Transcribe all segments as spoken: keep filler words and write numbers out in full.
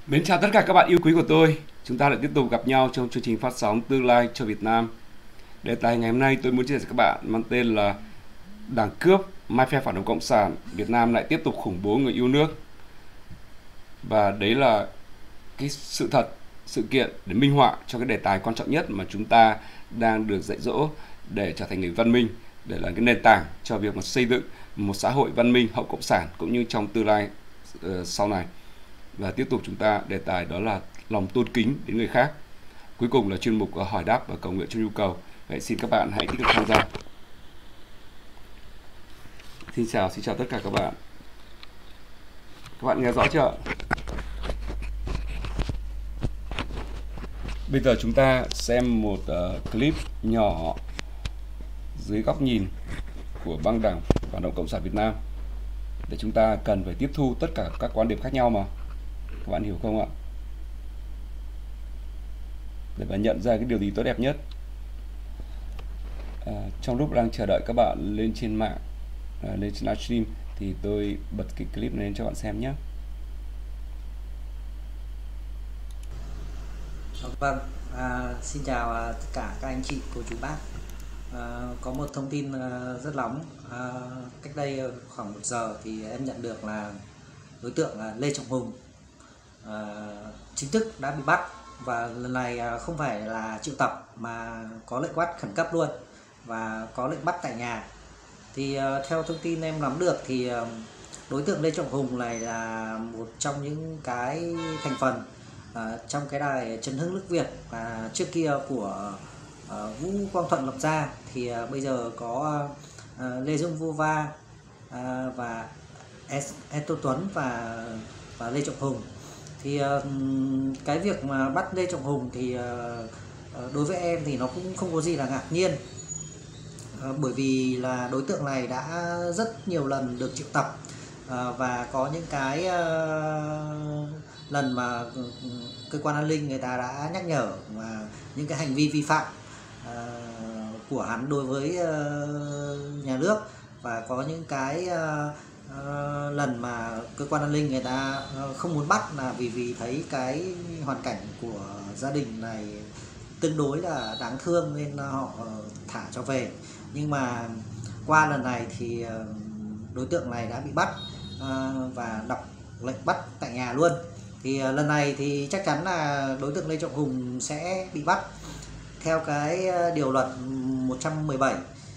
Mến chào tất cả các bạn yêu quý của tôi. Chúng ta lại tiếp tục gặp nhau trong chương trình phát sóng Tương lai cho Việt Nam. Đề tài ngày hôm nay tôi muốn chia sẻ với các bạn mang tên là Đảng cướp, mai phe phản động cộng sản, Việt Nam lại tiếp tục khủng bố người yêu nước. Và đấy là cái sự thật, sự kiện để minh họa cho cái đề tài quan trọng nhất mà chúng ta đang được dạy dỗ để trở thành người văn minh, để là cái nền tảng cho việc mà xây dựng một xã hội văn minh hậu cộng sản cũng như trong tương lai uh, sau này. Và tiếp tục chúng ta đề tài đó là lòng tôn kính đến người khác. Cuối cùng là chuyên mục hỏi đáp và cầu nguyện cho nhu cầu. Vậy xin các bạn hãy tích cực tham gia. Xin chào, xin chào tất cả các bạn. Các bạn nghe rõ chưa? Bây giờ chúng ta xem một uh, clip nhỏ dưới góc nhìn của băng đảng Phản động Cộng sản Việt Nam, để chúng ta cần phải tiếp thu tất cả các quan điểm khác nhau mà. Các bạn hiểu không ạ? Để mà nhận ra cái điều gì tốt đẹp nhất. À, trong lúc đang chờ đợi các bạn lên trên mạng, à, lên trên livestream, thì tôi bật cái clip này lên cho bạn xem nhé. Vâng, à, xin chào à, tất cả các anh chị, cô chú bác. À, có một thông tin à, rất nóng. À, cách đây khoảng một giờ thì em nhận được là đối tượng à, Lê Trọng Hùng à, chính thức đã bị bắt, và lần này à, không phải là triệu tập mà có lệnh bắt khẩn cấp luôn và có lệnh bắt tại nhà. Thì à, theo thông tin em nắm được thì à, đối tượng Lê Trọng Hùng này là một trong những cái thành phần À, trong cái đài Trấn Hưng Nước Việt và trước kia của à, Vũ Quang Thuận lập ra, thì à, bây giờ có à, Lê Dung Vô Va à, và Eto Tuấn và và Lê Trọng Hùng. Thì à, cái việc mà bắt Lê Trọng Hùng thì à, đối với em thì nó cũng không có gì là ngạc nhiên, à, bởi vì là đối tượng này đã rất nhiều lần được triệu tập à, và có những cái à, lần mà cơ quan an ninh người ta đã nhắc nhở và những cái hành vi vi phạm uh, của hắn đối với uh, nhà nước, và có những cái uh, uh, lần mà cơ quan an ninh người ta uh, không muốn bắt là vì vì thấy cái hoàn cảnh của gia đình này tương đối là đáng thương nên họ uh, thả cho về. Nhưng mà qua lần này thì uh, đối tượng này đã bị bắt uh, và đọc lệnh bắt tại nhà luôn. Thì uh, lần này thì chắc chắn là đối tượng Lê Trọng Hùng sẽ bị bắt theo cái điều luật một trăm mười bảy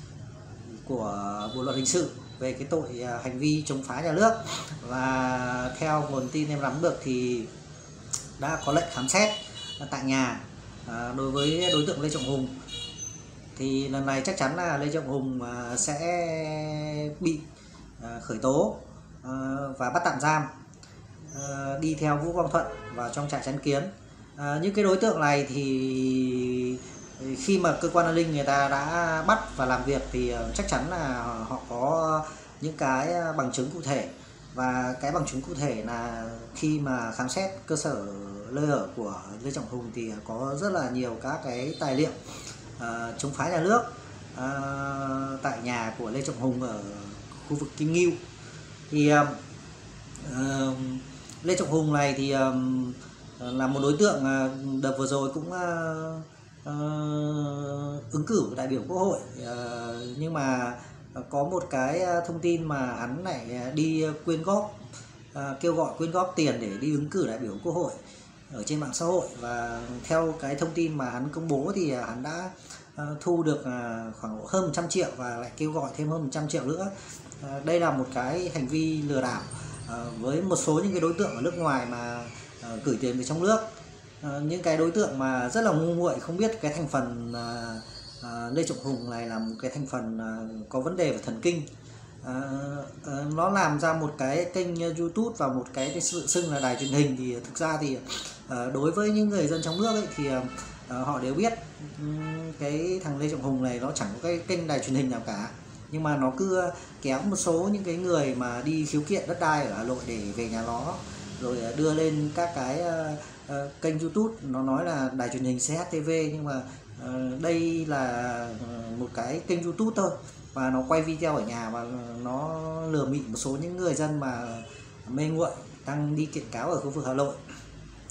của Bộ luật hình sự về cái tội uh, hành vi chống phá nhà nước. Và theo nguồn tin em nắm được thì đã có lệnh khám xét tại nhà uh, đối với đối tượng Lê Trọng Hùng. Thì lần này chắc chắn là Lê Trọng Hùng uh, sẽ bị uh, khởi tố uh, và bắt tạm giam, Uh, đi theo Vũ Quang Thuận vào trong trại chắn kiến. Uh, những cái đối tượng này thì khi mà cơ quan an ninh người ta đã bắt và làm việc thì uh, chắc chắn là họ có những cái bằng chứng cụ thể, và cái bằng chứng cụ thể là khi mà khám xét cơ sở nơi ở của Lê Trọng Hùng thì có rất là nhiều các cái tài liệu uh, chống phá nhà nước uh, tại nhà của Lê Trọng Hùng ở khu vực Kim Ngưu. Thì uh, uh, Lê Trọng Hùng này thì uh, là một đối tượng uh, đợt vừa rồi cũng uh, uh, ứng cử đại biểu Quốc hội, uh, nhưng mà có một cái thông tin mà hắn lại đi quyên góp, uh, kêu gọi quyên góp tiền để đi ứng cử đại biểu Quốc hội ở trên mạng xã hội. Và theo cái thông tin mà hắn công bố thì hắn đã uh, thu được uh, khoảng hơn một trăm triệu và lại kêu gọi thêm hơn một trăm triệu nữa. Uh, đây là một cái hành vi lừa đảo À, với một số những cái đối tượng ở nước ngoài mà à, gửi tiền về trong nước. À, những cái đối tượng mà rất là ngu muội, không biết cái thành phần à, à, Lê Trọng Hùng này là một cái thành phần à, có vấn đề về thần kinh. à, à, nó làm ra một cái kênh YouTube và một cái sự xưng là đài truyền hình. Thì thực ra thì à, đối với những người dân trong nước ấy, thì à, họ đều biết um, cái thằng Lê Trọng Hùng này nó chẳng có cái kênh đài truyền hình nào cả, nhưng mà nó cứ kéo một số những cái người mà đi khiếu kiện đất đai ở Hà Nội để về nhà nó, rồi đưa lên các cái uh, kênh YouTube, nó nói là đài truyền hình xê hát tê vê, nhưng mà uh, đây là một cái kênh YouTube thôi, và nó quay video ở nhà và nó lừa bịp một số những người dân mà mê nguội đang đi kiện cáo ở khu vực Hà Nội.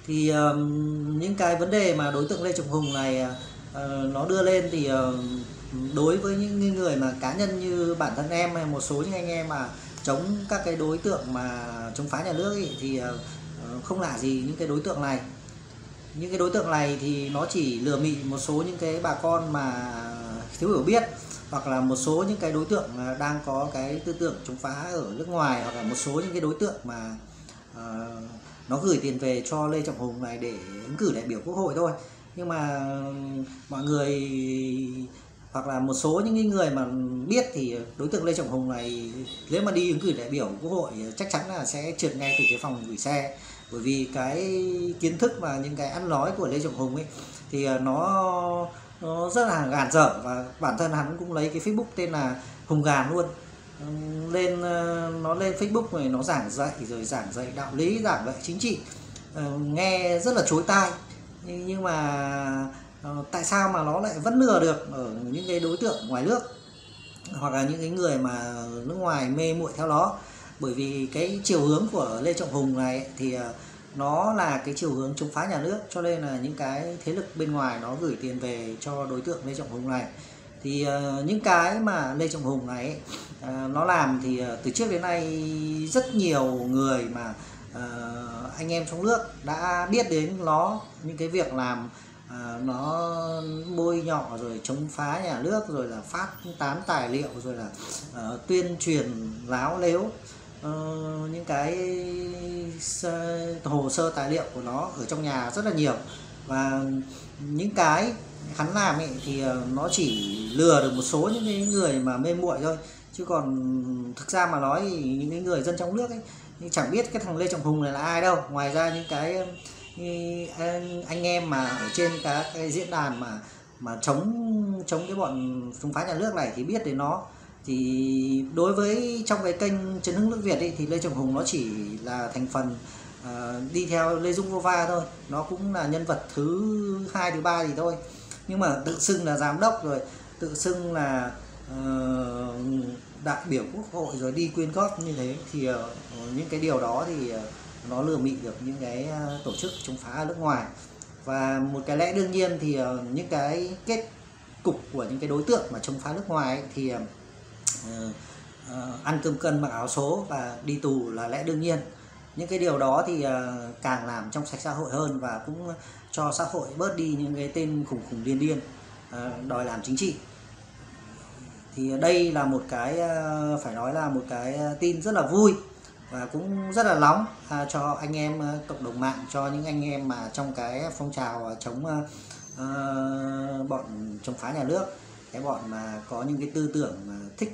Thì uh, những cái vấn đề mà đối tượng Lê Trọng Hùng này uh, nó đưa lên thì uh, đối với những người mà cá nhân như bản thân em hay một số những anh em mà chống các cái đối tượng mà chống phá nhà nước ấy, thì uh, không lạ gì những cái đối tượng này. Những cái đối tượng này thì nó chỉ lừa mị một số những cái bà con mà thiếu hiểu biết, hoặc là một số những cái đối tượng đang có cái tư tưởng chống phá ở nước ngoài, hoặc là một số những cái đối tượng mà uh, nó gửi tiền về cho Lê Trọng Hùng này để ứng cử đại biểu Quốc hội thôi. Nhưng mà mọi người hoặc là một số những người mà biết thì đối tượng Lê Trọng Hùng này nếu mà đi ứng cử đại biểu Quốc hội chắc chắn là sẽ trượt ngay từ cái phòng gửi xe. Bởi vì cái kiến thức và những cái ăn nói của Lê Trọng Hùng ấy thì nó nó rất là gàn dở, và bản thân hắn cũng lấy cái Facebook tên là Hùng Gàn luôn. Lên nó lên Facebook này nó giảng dạy rồi giảng dạy đạo lý, giảng dạy chính trị, nghe rất là chối tai. Nhưng mà tại sao mà nó lại vẫn lừa được ở những cái đối tượng ngoài nước hoặc là những cái người mà nước ngoài mê muội theo nó? Bởi vì cái chiều hướng của Lê Trọng Hùng này thì nó là cái chiều hướng chống phá nhà nước, cho nên là những cái thế lực bên ngoài nó gửi tiền về cho đối tượng Lê Trọng Hùng này. Thì uh, những cái mà Lê Trọng Hùng này uh, nó làm thì uh, từ trước đến nay rất nhiều người mà uh, anh em trong nước đã biết đến nó, những cái việc làm uh, nó bôi nhọ rồi chống phá nhà nước, rồi là phát tán tài liệu, rồi là uh, tuyên truyền láo lếu. Uh, những cái hồ sơ tài liệu của nó ở trong nhà rất là nhiều, và những cái hắn làm ấy thì nó chỉ lừa được một số những cái người mà mê muội thôi, chứ còn thực ra mà nói thì những cái người dân trong nước ấy chẳng biết cái thằng Lê Trọng Hùng này là ai đâu. Ngoài ra những cái anh em mà ở trên các cái diễn đàn mà mà chống chống cái bọn chống phá nhà nước này thì biết đến nó. Thì đối với trong cái kênh Trấn Hưng Nước Việt ấy, thì Lê Trọng Hùng nó chỉ là thành phần uh, đi theo Lê Dung Vô Va thôi, nó cũng là nhân vật thứ hai thứ ba gì thôi. Nhưng mà tự xưng là giám đốc, rồi tự xưng là uh, đại biểu Quốc hội, rồi đi quyên góp như thế, thì uh, những cái điều đó thì uh, nó lừa mị được những cái uh, tổ chức chống phá ở nước ngoài. Và một cái lẽ đương nhiên thì uh, những cái kết cục của những cái đối tượng mà chống phá nước ngoài ấy, thì uh, Uh, uh, ăn cơm cân mặc áo số và đi tù là lẽ đương nhiên. Những cái điều đó thì uh, càng làm trong sạch xã hội hơn, và cũng cho xã hội bớt đi những cái tên khủng khủng điên điên uh, đòi làm chính trị. Thì đây là một cái uh, phải nói là một cái tin rất là vui và cũng rất là nóng uh, cho anh em uh, cộng đồng mạng, cho những anh em mà trong cái phong trào uh, chống uh, uh, bọn chống phá nhà nước, cái bọn mà có những cái tư tưởng mà thích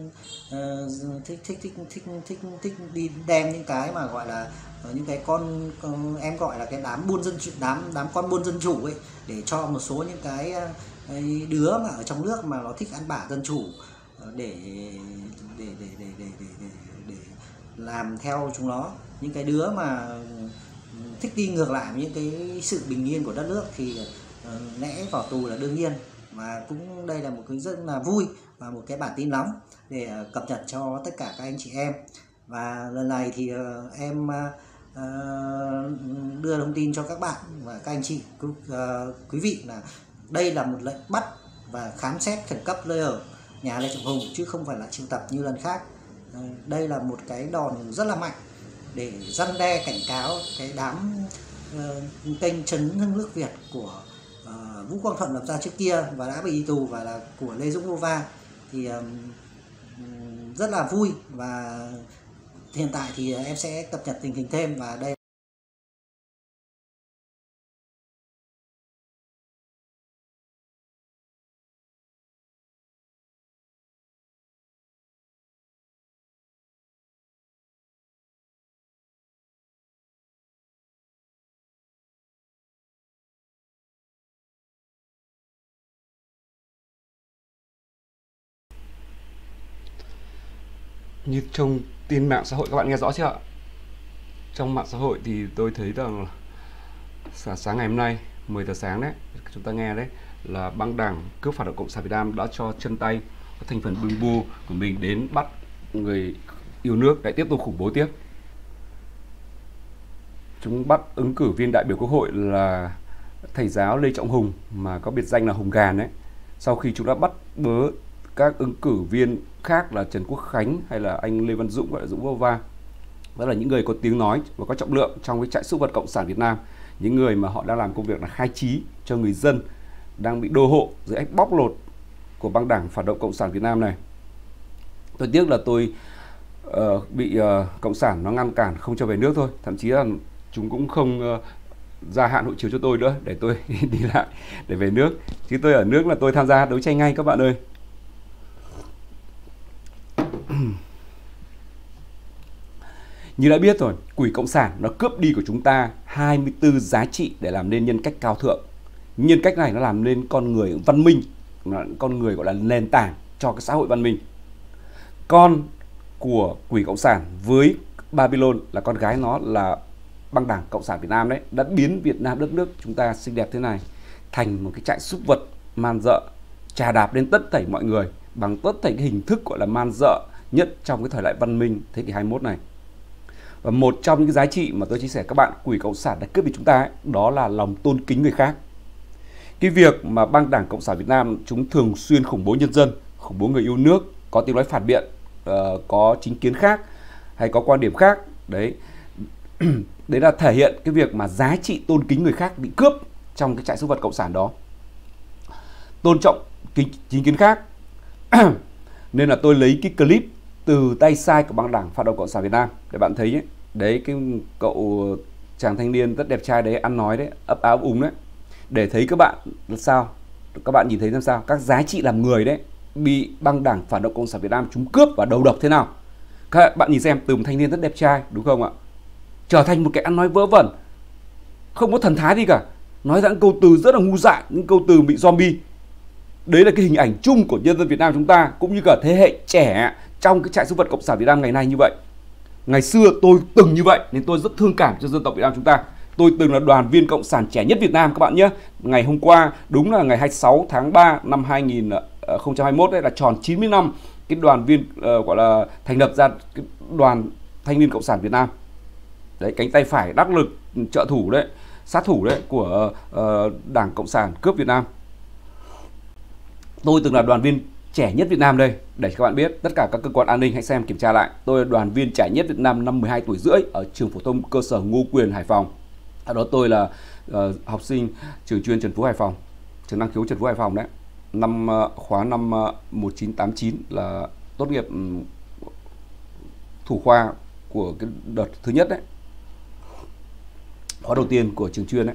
uh, thích, thích thích thích thích thích đi đem những cái mà gọi là uh, những cái con, con em gọi là cái đám buôn dân đám đám con buôn dân chủ ấy, để cho một số những cái uh, đứa mà ở trong nước mà nó thích ăn bả dân chủ uh, để, để, để, để, để, để, để, để làm theo chúng nó. Những cái đứa mà thích đi ngược lại những cái sự bình yên của đất nước thì uh, lẽ vào tù là đương nhiên. Và cũng đây là một cái rất là vui và một cái bản tin nóng để cập nhật cho tất cả các anh chị em. Và lần này thì uh, em uh, đưa thông tin cho các bạn và các anh chị uh, quý vị là đây là một lệnh bắt và khám xét khẩn cấp nơi ở nhà Lê Trọng Hùng, chứ không phải là triệu tập như lần khác. Uh, đây là một cái đòn rất là mạnh để răn đe cảnh cáo cái đám uh, kênh Trấn Hưng Nước Việt của Uh, Vũ Quang Thuận lập ra trước kia và đã bị đi tù, và là của Lê Dũng Vô Va. Thì um, rất là vui, và hiện tại thì em sẽ cập nhật tình hình thêm. Và đây như trong tin mạng xã hội, các bạn nghe rõ chưa ạ? Trong mạng xã hội thì tôi thấy rằng sáng, sáng ngày hôm nay mười giờ sáng đấy, chúng ta nghe đấy, là băng đảng cướp phản động Cộng sản Việt Nam đã cho chân tay các thành phần bưng bô của mình đến bắt người yêu nước, lại tiếp tục khủng bố tiếp. chúng bắt ứng cử viên đại biểu Quốc hội là thầy giáo Lê Trọng Hùng, mà có biệt danh là Hùng Gàn đấy. Sau khi chúng đã bắt bớ các ứng cử viên khác là Trần Quốc Khánh hay là anh Lê Văn Dũng, gọi là Dũng Vô Va, đó là những người có tiếng nói và có trọng lượng trong cái trại súc vật Cộng sản Việt Nam, những người mà họ đang làm công việc là khai trí cho người dân đang bị đô hộ dưới ách bóc lột của băng đảng Phản động Cộng sản Việt Nam này. Tôi tiếc là tôi uh, bị uh, Cộng sản nó ngăn cản không cho về nước thôi, thậm chí là chúng cũng không uh, gia hạn hộ chiếu cho tôi nữa để tôi đi lại để về nước. Chứ tôi ở nước là tôi tham gia đấu tranh ngay các bạn ơi. Như đã biết rồi, quỷ Cộng sản nó cướp đi của chúng ta hai mươi tư giá trị để làm nên nhân cách cao thượng. Nhân cách này nó làm nên con người văn minh, con người gọi là nền tảng cho cái xã hội văn minh. Con của quỷ Cộng sản với Babylon là con gái nó là băng đảng Cộng sản Việt Nam đấy, đã biến Việt Nam, đất nước chúng ta xinh đẹp thế này, thành một cái trại súc vật man dợ, chà đạp lên tất thảy mọi người bằng tất thảy cái hình thức gọi là man dợ nhất trong cái thời đại văn minh thế kỷ hai mươi mốt này. Và một trong những cái giá trị mà tôi chia sẻ các bạn quỷ Cộng sản đã cướp đi chúng ta ấy, đó là lòng tôn kính người khác. Cái việc mà băng đảng Cộng sản Việt Nam chúng thường xuyên khủng bố nhân dân, khủng bố người yêu nước, có tiếng nói phản biện, uh, có chính kiến khác hay có quan điểm khác, đấy đấy là thể hiện cái việc mà giá trị tôn kính người khác bị cướp trong cái trại súc vật Cộng sản đó. Tôn trọng chính, chính kiến khác. Nên là tôi lấy cái clip từ tay sai của băng đảng Phản động Cộng sản Việt Nam để bạn thấy ấy. Đấy, cái cậu chàng thanh niên rất đẹp trai đấy, ăn nói đấy, ấp áo úng đấy, để thấy các bạn là sao, các bạn nhìn thấy làm sao các giá trị làm người đấy bị băng đảng Phản động Cộng sản Việt Nam chúng cướp và đầu độc thế nào. Các bạn nhìn xem, từ một thanh niên rất đẹp trai đúng không ạ, trở thành một cái ăn nói vớ vẩn, không có thần thái gì cả, nói ra những câu từ rất là ngu dại, những câu từ bị zombie. Đấy là cái hình ảnh chung của nhân dân Việt Nam chúng ta, cũng như cả thế hệ trẻ trong cái trại súc vật Cộng sản Việt Nam ngày nay như vậy. Ngày xưa tôi từng như vậy nên tôi rất thương cảm cho dân tộc Việt Nam chúng ta. Tôi từng là đoàn viên Cộng sản trẻ nhất Việt Nam các bạn nhé. Ngày hôm qua, đúng là ngày hai mươi sáu tháng ba năm hai nghìn không trăm hai mươi mốt đấy, là tròn chín mươi năm cái đoàn viên uh, gọi là thành lập ra cái đoàn thanh niên Cộng sản Việt Nam. Đấy, cánh tay phải đắc lực, trợ thủ đấy, sát thủ đấy của uh, Đảng Cộng sản cướp Việt Nam. Tôi từng là đoàn viên trẻ nhất Việt Nam đây, để các bạn biết, tất cả các cơ quan an ninh hãy xem kiểm tra lại. Tôi là đoàn viên trẻ nhất Việt Nam năm mười hai tuổi rưỡi ở trường phổ thông cơ sở Ngô Quyền, Hải Phòng. Ở đó tôi là uh, học sinh trường chuyên Trần Phú, Hải Phòng, trường năng khiếu Trần Phú, Hải Phòng đấy. Năm uh, khóa năm uh, một nghìn chín trăm tám mươi chín là tốt nghiệp um, thủ khoa của cái đợt thứ nhất đấy, khóa đầu tiên của trường chuyên đấy.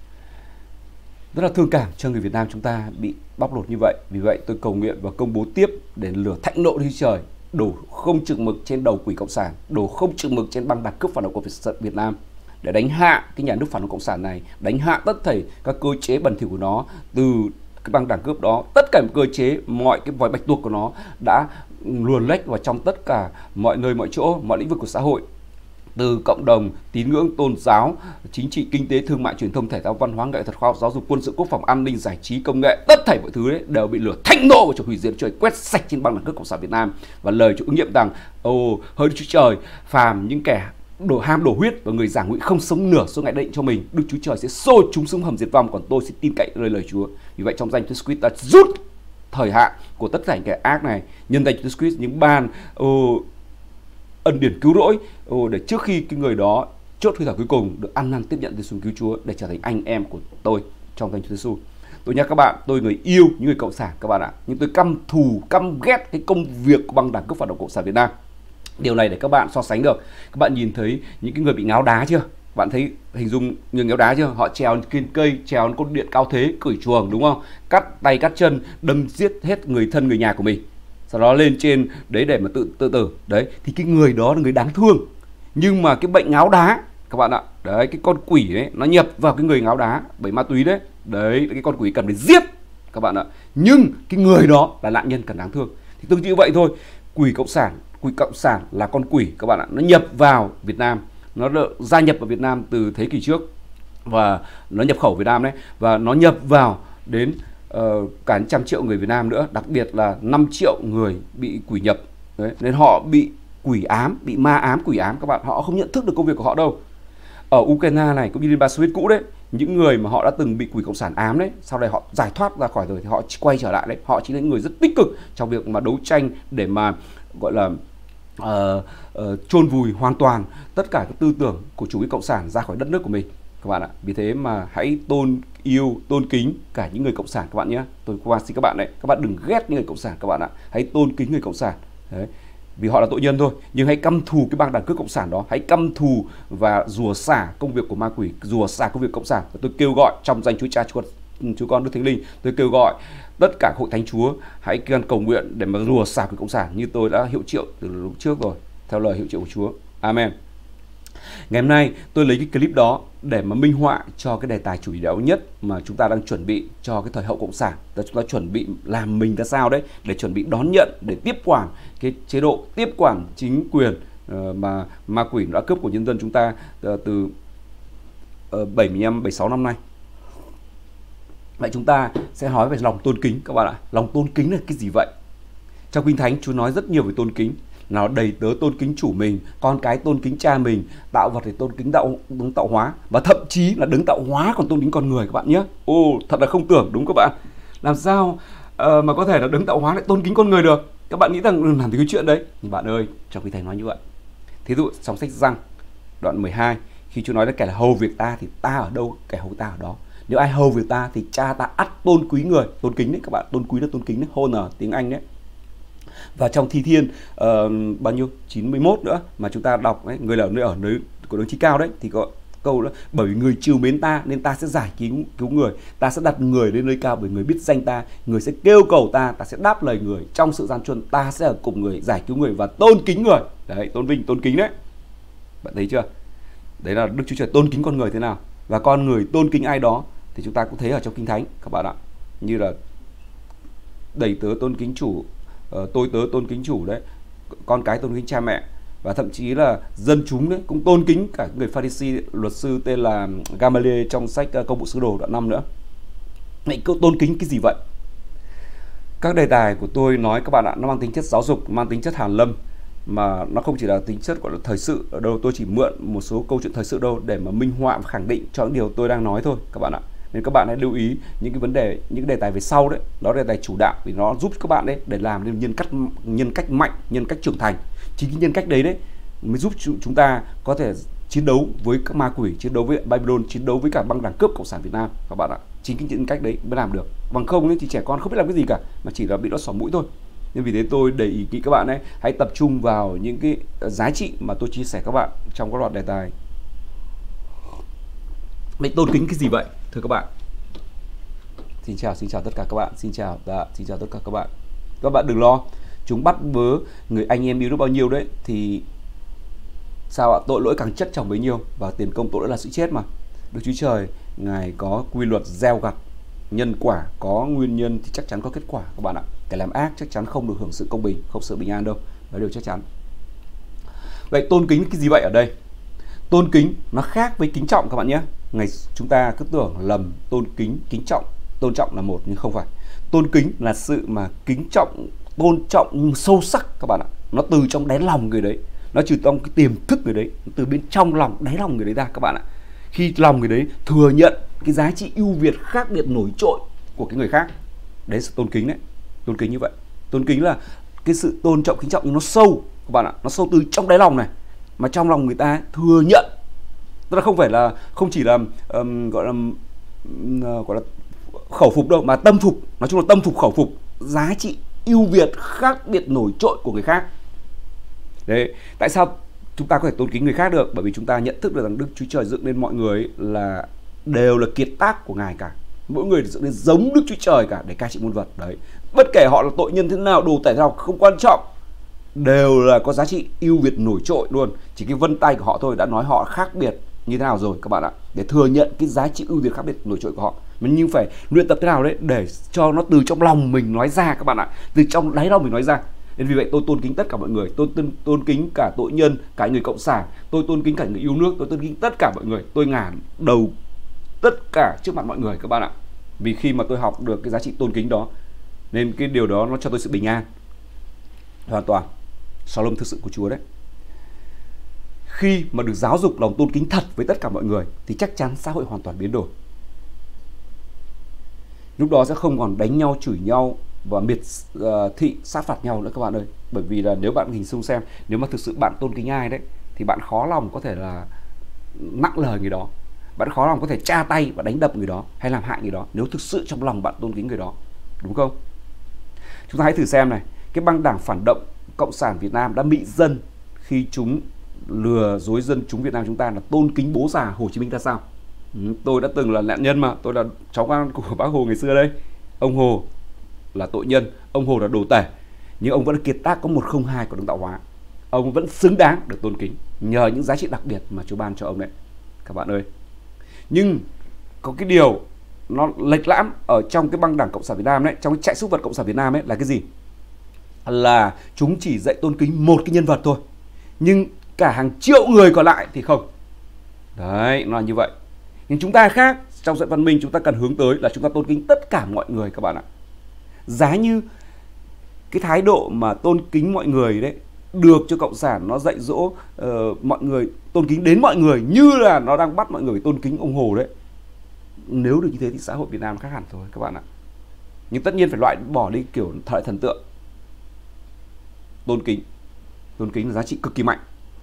Rất là thương cảm cho người Việt Nam chúng ta bị bóc lột như vậy. Vì vậy tôi cầu nguyện và công bố tiếp để lửa thạnh nộ đi trời, đổ không chừng mực trên đầu quỷ Cộng sản, đổ không chừng mực trên băng đảng cướp phản động của Việt Nam, để đánh hạ cái nhà nước phản động Cộng sản này, đánh hạ tất thảy các cơ chế bẩn thỉu của nó. Từ cái băng đảng cướp đó, tất cả cơ chế, mọi cái vòi bạch tuộc của nó đã luồn lách vào trong tất cả mọi nơi mọi chỗ, mọi lĩnh vực của xã hội, từ cộng đồng, tín ngưỡng, tôn giáo, chính trị, kinh tế, thương mại, truyền thông, thể thao, văn hóa, nghệ thuật, khoa học, giáo dục, quân sự, quốc phòng, an ninh, giải trí, công nghệ, tất thảy mọi thứ đấy đều bị lửa thạnh nộ và cho hủy diệt trời, quét sạch trên băng đảng cướp Cộng sản Việt Nam. Và lời Chúa ứng nghiệm rằng, ồ, hỡi Đức Chúa Trời, phàm những kẻ đổ ham đổ huyết và người giảng ngụy không sống nửa số ngày định cho mình, Đức Chúa Trời sẽ xô chúng xuống hầm diệt vong, còn tôi sẽ tin cậy lời lời Chúa. Vì vậy trong danh Chúa Christ ta rút thời hạn của tất cả những kẻ ác này, nhân danh Chúa Christ những ban ồ, ân điển cứu rỗi, ồ, để trước khi cái người đó chốt hơi thở cuối cùng được ăn năn tiếp nhận Giêsu cứu Chúa để trở thành anh em của tôi trong danh Chúa Giêsu. Tôi nhắc các bạn, tôi người yêu những người Cộng sản các bạn ạ, nhưng tôi căm thù, căm ghét cái công việc của băng đảng cướp phản động Cộng sản Việt Nam. Điều này để các bạn so sánh được. Các bạn nhìn thấy những cái người bị ngáo đá chưa? Bạn thấy hình dung người ngáo đá chưa? Họ trèo trên cây, trèo lên cột điện cao thế, cởi chuồng đúng không? Cắt tay cắt chân, đâm giết hết người thân người nhà của mình. Sau đó lên trên đấy để mà tự tự tử. Đấy, thì cái người đó là người đáng thương. Nhưng mà cái bệnh ngáo đá các bạn ạ, đấy, cái con quỷ đấy nó nhập vào cái người ngáo đá bởi ma túy đấy. Đấy, cái con quỷ cần phải giết các bạn ạ. Nhưng cái người đó là nạn nhân cần đáng thương. Thì tương tự như vậy thôi, quỷ Cộng sản, quỷ Cộng sản là con quỷ các bạn ạ, nó nhập vào Việt Nam, nó được gia nhập vào Việt Nam từ thế kỷ trước và nó nhập khẩu Việt Nam đấy, và nó nhập vào đến uh, cả trăm triệu người Việt Nam nữa, đặc biệt là năm triệu người bị quỷ nhập đấy, nên họ bị quỷ ám, bị ma ám, quỷ ám các bạn, họ không nhận thức được công việc của họ đâu. ở Ukraine này cũng như liên bang Xô Viết cũ đấy, những người mà họ đã từng bị quỷ cộng sản ám đấy, sau đây họ giải thoát ra khỏi rồi thì họ quay trở lại đấy, họ chính là những người rất tích cực trong việc mà đấu tranh để mà gọi là uh, uh, chôn vùi hoàn toàn tất cả các tư tưởng của chủ nghĩa cộng sản ra khỏi đất nước của mình các bạn ạ. Vì thế mà hãy tôn yêu, tôn kính cả những người cộng sản các bạn nhé. Tôi qua xin các bạn đấy, các bạn đừng ghét những người cộng sản các bạn ạ, hãy tôn kính người cộng sản đấy, vì họ là tội nhân thôi, nhưng hãy căm thù cái băng đảng cướp cộng sản đó, hãy căm thù và rủa xả công việc của ma quỷ, rủa xả công việc cộng sản. Và tôi kêu gọi trong danh Chúa Cha, Chúa Con, Chúa Con, Đức Thánh Linh, tôi kêu gọi tất cả hội thánh Chúa hãy cần cầu nguyện để mà rủa xả quỷ cộng sản như tôi đã hiệu triệu từ lúc trước rồi, theo lời hiệu triệu của Chúa. Amen. Ngày hôm nay tôi lấy cái clip đó để mà minh họa cho cái đề tài chủ đạo nhất mà chúng ta đang chuẩn bị cho cái thời hậu cộng sản. Là chúng ta chuẩn bị làm mình ra sao đấy để chuẩn bị đón nhận, để tiếp quản cái chế độ, tiếp quản chính quyền uh, mà ma quỷ đã cướp của nhân dân chúng ta uh, từ uh, bảy mươi lăm, bảy mươi sáu năm nay. Vậy chúng ta sẽ nói về lòng tôn kính các bạn ạ. Lòng tôn kính là cái gì vậy? Trong Kinh Thánh Chúa nói rất nhiều về tôn kính. Nào đầy tớ tôn kính chủ mình, con cái tôn kính cha mình, tạo vật thì tôn kính tạo đứng tạo hóa, và thậm chí là đứng tạo hóa còn tôn kính con người các bạn nhé. Ồ, thật là không tưởng, đúng các bạn. Làm sao uh, mà có thể là đứng tạo hóa lại tôn kính con người được? Các bạn nghĩ rằng đừng làm cái chuyện đấy. Nhưng bạn ơi, trong Kinh Thánh nói như vậy. Thí dụ trong sách Giăng đoạn mười hai, khi Chúa nói là kẻ là hầu việc ta thì ta ở đâu, kẻ hầu ta ở đó. Nếu ai hầu việc ta thì cha ta ắt tôn quý người, tôn kính đấy các bạn, tôn quý là tôn kính đấy, honor tiếng Anh đấy. Và trong Thi Thiên uh, bao nhiêu chín mươi mốt nữa mà chúng ta đọc ấy, người là nơi ở nơi của đấng chí cao đấy, thì có câu đó: bởi vì người trìu mến ta nên ta sẽ giải cứu cứu người, ta sẽ đặt người lên nơi cao bởi người biết danh ta, người sẽ kêu cầu ta, ta sẽ đáp lời người, trong sự gian truân ta sẽ ở cùng người, giải cứu người và tôn kính người. Đấy, tôn vinh, tôn kính đấy. Bạn thấy chưa? Đấy là Đức Chúa Trời tôn kính con người thế nào, và con người tôn kính ai đó thì chúng ta cũng thấy ở trong Kinh Thánh các bạn ạ, như là đầy tớ tôn kính chủ, Uh, tôi tớ tôn kính chủ đấy, con cái tôn kính cha mẹ, và thậm chí là dân chúng đấy cũng tôn kính cả người Pha-ri-si, luật sư tên là Gamaliel trong sách uh, Công vụ sứ đồ đoạn năm nữa. Vậy câu tôn kính cái gì vậy? Các đề tài của tôi nói các bạn ạ, nó mang tính chất giáo dục, mang tính chất hàn lâm, mà nó không chỉ là tính chất gọi là thời sự ở đâu. Tôi chỉ mượn một số câu chuyện thời sự đâu để mà minh họa và khẳng định cho những điều tôi đang nói thôi các bạn ạ. Nên các bạn hãy lưu ý những cái vấn đề, những cái đề tài về sau đấy, đó là đề tài chủ đạo, vì nó giúp các bạn đấy để làm nên nhân cách nhân cách mạnh, nhân cách trưởng thành. Chính cái nhân cách đấy đấy mới giúp chúng ta có thể chiến đấu với các ma quỷ, chiến đấu với Babylon, chiến đấu với cả băng đảng cướp cộng sản Việt Nam các bạn ạ. Chính cái nhân cách đấy mới làm được. Bằng không ấy, thì trẻ con không biết làm cái gì cả, mà chỉ là bị nó xỏ mũi thôi. Nên vì thế tôi đề ý kỹ các bạn ấy hãy tập trung vào những cái giá trị mà tôi chia sẻ các bạn trong các loạt đề tài. Vậy tôn kính cái gì vậy thưa các bạn? Xin chào, xin chào tất cả các bạn, xin chào, dạ, xin chào tất cả các bạn. Các bạn đừng lo, chúng bắt bớ người anh em yêu nước bao nhiêu đấy thì sao ạ? Tội lỗi càng chất chồng bấy nhiêu, và tiền công tội lỗi là sự chết mà. Đức Chúa Trời Ngài có quy luật gieo gặt nhân quả, có nguyên nhân thì chắc chắn có kết quả các bạn ạ. Kẻ làm ác chắc chắn không được hưởng sự công bình, không sự bình an đâu, đó điều chắc chắn. Vậy tôn kính cái gì vậy ở đây? Tôn kính nó khác với kính trọng các bạn nhé. Ngày chúng ta cứ tưởng lầm tôn kính, kính trọng, tôn trọng là một, nhưng không phải. Tôn kính là sự mà kính trọng, tôn trọng nhưng sâu sắc các bạn ạ. Nó từ trong đáy lòng người đấy, nó từ trong cái tiềm thức người đấy, từ bên trong lòng, đáy lòng người đấy ra các bạn ạ. Khi lòng người đấy thừa nhận cái giá trị ưu việt khác biệt nổi trội của cái người khác, đấy là sự tôn kính đấy. Tôn kính như vậy. Tôn kính là cái sự tôn trọng, kính trọng nhưng nó sâu các bạn ạ, nó sâu từ trong đáy lòng này, mà trong lòng người ta thừa nhận. Tức là không phải là, không chỉ là um, gọi là uh, gọi là khẩu phục đâu, mà tâm phục. Nói chung là tâm phục khẩu phục giá trị ưu việt khác biệt nổi trội của người khác. Đấy, tại sao chúng ta có thể tôn kính người khác được? Bởi vì chúng ta nhận thức được rằng Đức Chúa Trời dựng nên mọi người là đều là kiệt tác của Ngài cả. Mỗi người dựng nên giống Đức Chúa Trời cả để cai trị muôn vật. Đấy, bất kể họ là tội nhân thế nào, đồ tể thế nào không quan trọng, đều là có giá trị ưu việt nổi trội luôn. Chỉ cái vân tay của họ thôi đã nói họ khác biệt như thế nào rồi các bạn ạ. Để thừa nhận cái giá trị ưu việt khác biệt nổi trội của họ, mình nhưng phải luyện tập thế nào đấy để cho nó từ trong lòng mình nói ra các bạn ạ, từ trong đáy lòng mình nói ra. Nên vì vậy tôi tôn kính tất cả mọi người, tôi tôn, tôn kính cả tội nhân, cả người cộng sản, tôi tôn kính cả người yêu nước, tôi tôn kính tất cả mọi người, tôi ngả đầu tất cả trước mặt mọi người các bạn ạ. Vì khi mà tôi học được cái giá trị tôn kính đó, nên cái điều đó nó cho tôi sự bình an hoàn toàn. Shalom thực sự của Chúa đấy. khi mà được giáo dục lòng tôn kính thật với tất cả mọi người thì chắc chắn xã hội hoàn toàn biến đổi. Lúc đó sẽ không còn đánh nhau, chửi nhau và miệt uh, thị, sát phạt nhau nữa các bạn ơi. Bởi vì là nếu bạn hình dung xem, nếu mà thực sự bạn tôn kính ai đấy thì bạn khó lòng có thể là nặng lời người đó, bạn khó lòng có thể tra tay và đánh đập người đó hay làm hại người đó nếu thực sự trong lòng bạn tôn kính người đó, đúng không? Chúng ta hãy thử xem này, cái băng đảng phản động Cộng sản Việt Nam đã mị dân khi chúng lừa dối dân chúng Việt Nam chúng ta là tôn kính bố già Hồ Chí Minh ra sao. Ừ, tôi đã từng là nạn nhân mà, tôi là cháu con của bác Hồ ngày xưa đây. Ông Hồ là tội nhân, ông Hồ là đồ tể, nhưng ông vẫn kiệt tác có một không hai của Đấng Tạo Hóa. Ông vẫn xứng đáng được tôn kính nhờ những giá trị đặc biệt mà Chúa ban cho ông đấy các bạn ơi. Nhưng có cái điều nó lệch lãm ở trong cái băng đảng Cộng sản Việt Nam đấy, trong cái trại súc vật Cộng sản Việt Nam ấy là cái gì? Là chúng chỉ dạy tôn kính một cái nhân vật thôi, nhưng cả hàng triệu người còn lại thì không. Đấy, nó là như vậy. Nhưng chúng ta khác, trong dạy văn minh chúng ta cần hướng tới là chúng ta tôn kính tất cả mọi người các bạn ạ. Giá như cái thái độ mà tôn kính mọi người đấy được cho Cộng sản nó dạy dỗ uh, mọi người tôn kính đến mọi người như là nó đang bắt mọi người tôn kính ông Hồ đấy. Nếu được như thế thì xã hội Việt Nam khác hẳn thôi các bạn ạ. Nhưng tất nhiên phải loại bỏ đi kiểu thờ thần tượng. Tôn kính Tôn kính là giá trị cực kỳ mạnh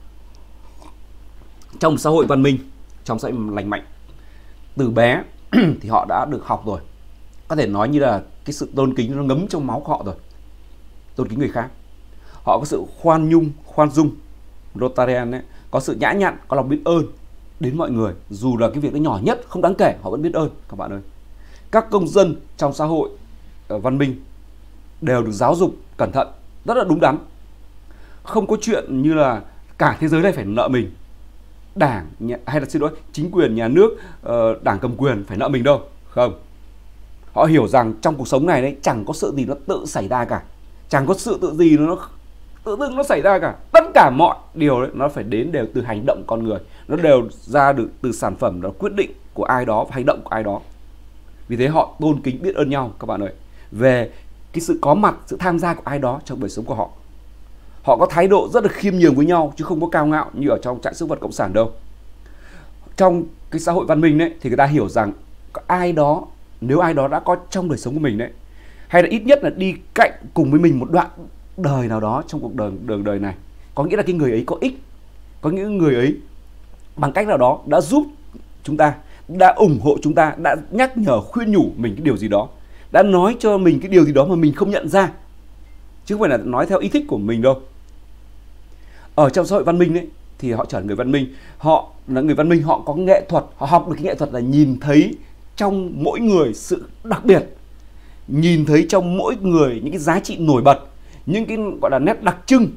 trong một xã hội văn minh, trong xã hội lành mạnh. Từ bé thì họ đã được học rồi, có thể nói như là cái sự tôn kính nó ngấm trong máu của họ rồi. Tôn kính người khác, họ có sự khoan nhung, khoan dung, Rotarian ấy, có sự nhã nhặn, có lòng biết ơn đến mọi người, dù là cái việc nó nhỏ nhất, không đáng kể, họ vẫn biết ơn các bạn ơi. Các công dân trong xã hội uh, văn minh đều được giáo dục cẩn thận, rất là đúng đắn. Không có chuyện như là cả thế giới này phải nợ mình, đảng nhà, hay là xin lỗi chính quyền nhà nước, uh, đảng cầm quyền phải nợ mình đâu. Không, họ hiểu rằng trong cuộc sống này đấy chẳng có sự gì nó tự xảy ra cả, chẳng có sự tự gì nó tự dưng nó xảy ra cả. Tất cả mọi điều đấy nó phải đến đều từ hành động con người, nó đều ra được từ sản phẩm đó, quyết định của ai đó và hành động của ai đó. Vì thế họ tôn kính biết ơn nhau các bạn ơi, về cái sự có mặt, sự tham gia của ai đó trong đời sống của họ. Họ có thái độ rất là khiêm nhường với nhau chứ không có cao ngạo như ở trong trại súc vật Cộng sản đâu. Trong cái xã hội văn minh đấy thì người ta hiểu rằng có ai đó, nếu ai đó đã có trong đời sống của mình đấy, hay là ít nhất là đi cạnh cùng với mình một đoạn đời nào đó trong cuộc đời đường đời này, có nghĩa là cái người ấy có ích, có những người ấy bằng cách nào đó đã giúp chúng ta, đã ủng hộ chúng ta, đã nhắc nhở khuyên nhủ mình cái điều gì đó, đã nói cho mình cái điều gì đó mà mình không nhận ra, chứ không phải là nói theo ý thích của mình đâu. Ở trong xã hội văn minh ấy thì họ trở thành người văn minh, họ là người văn minh, họ có nghệ thuật, họ học được cái nghệ thuật là nhìn thấy trong mỗi người sự đặc biệt, nhìn thấy trong mỗi người những cái giá trị nổi bật, những cái gọi là nét đặc trưng,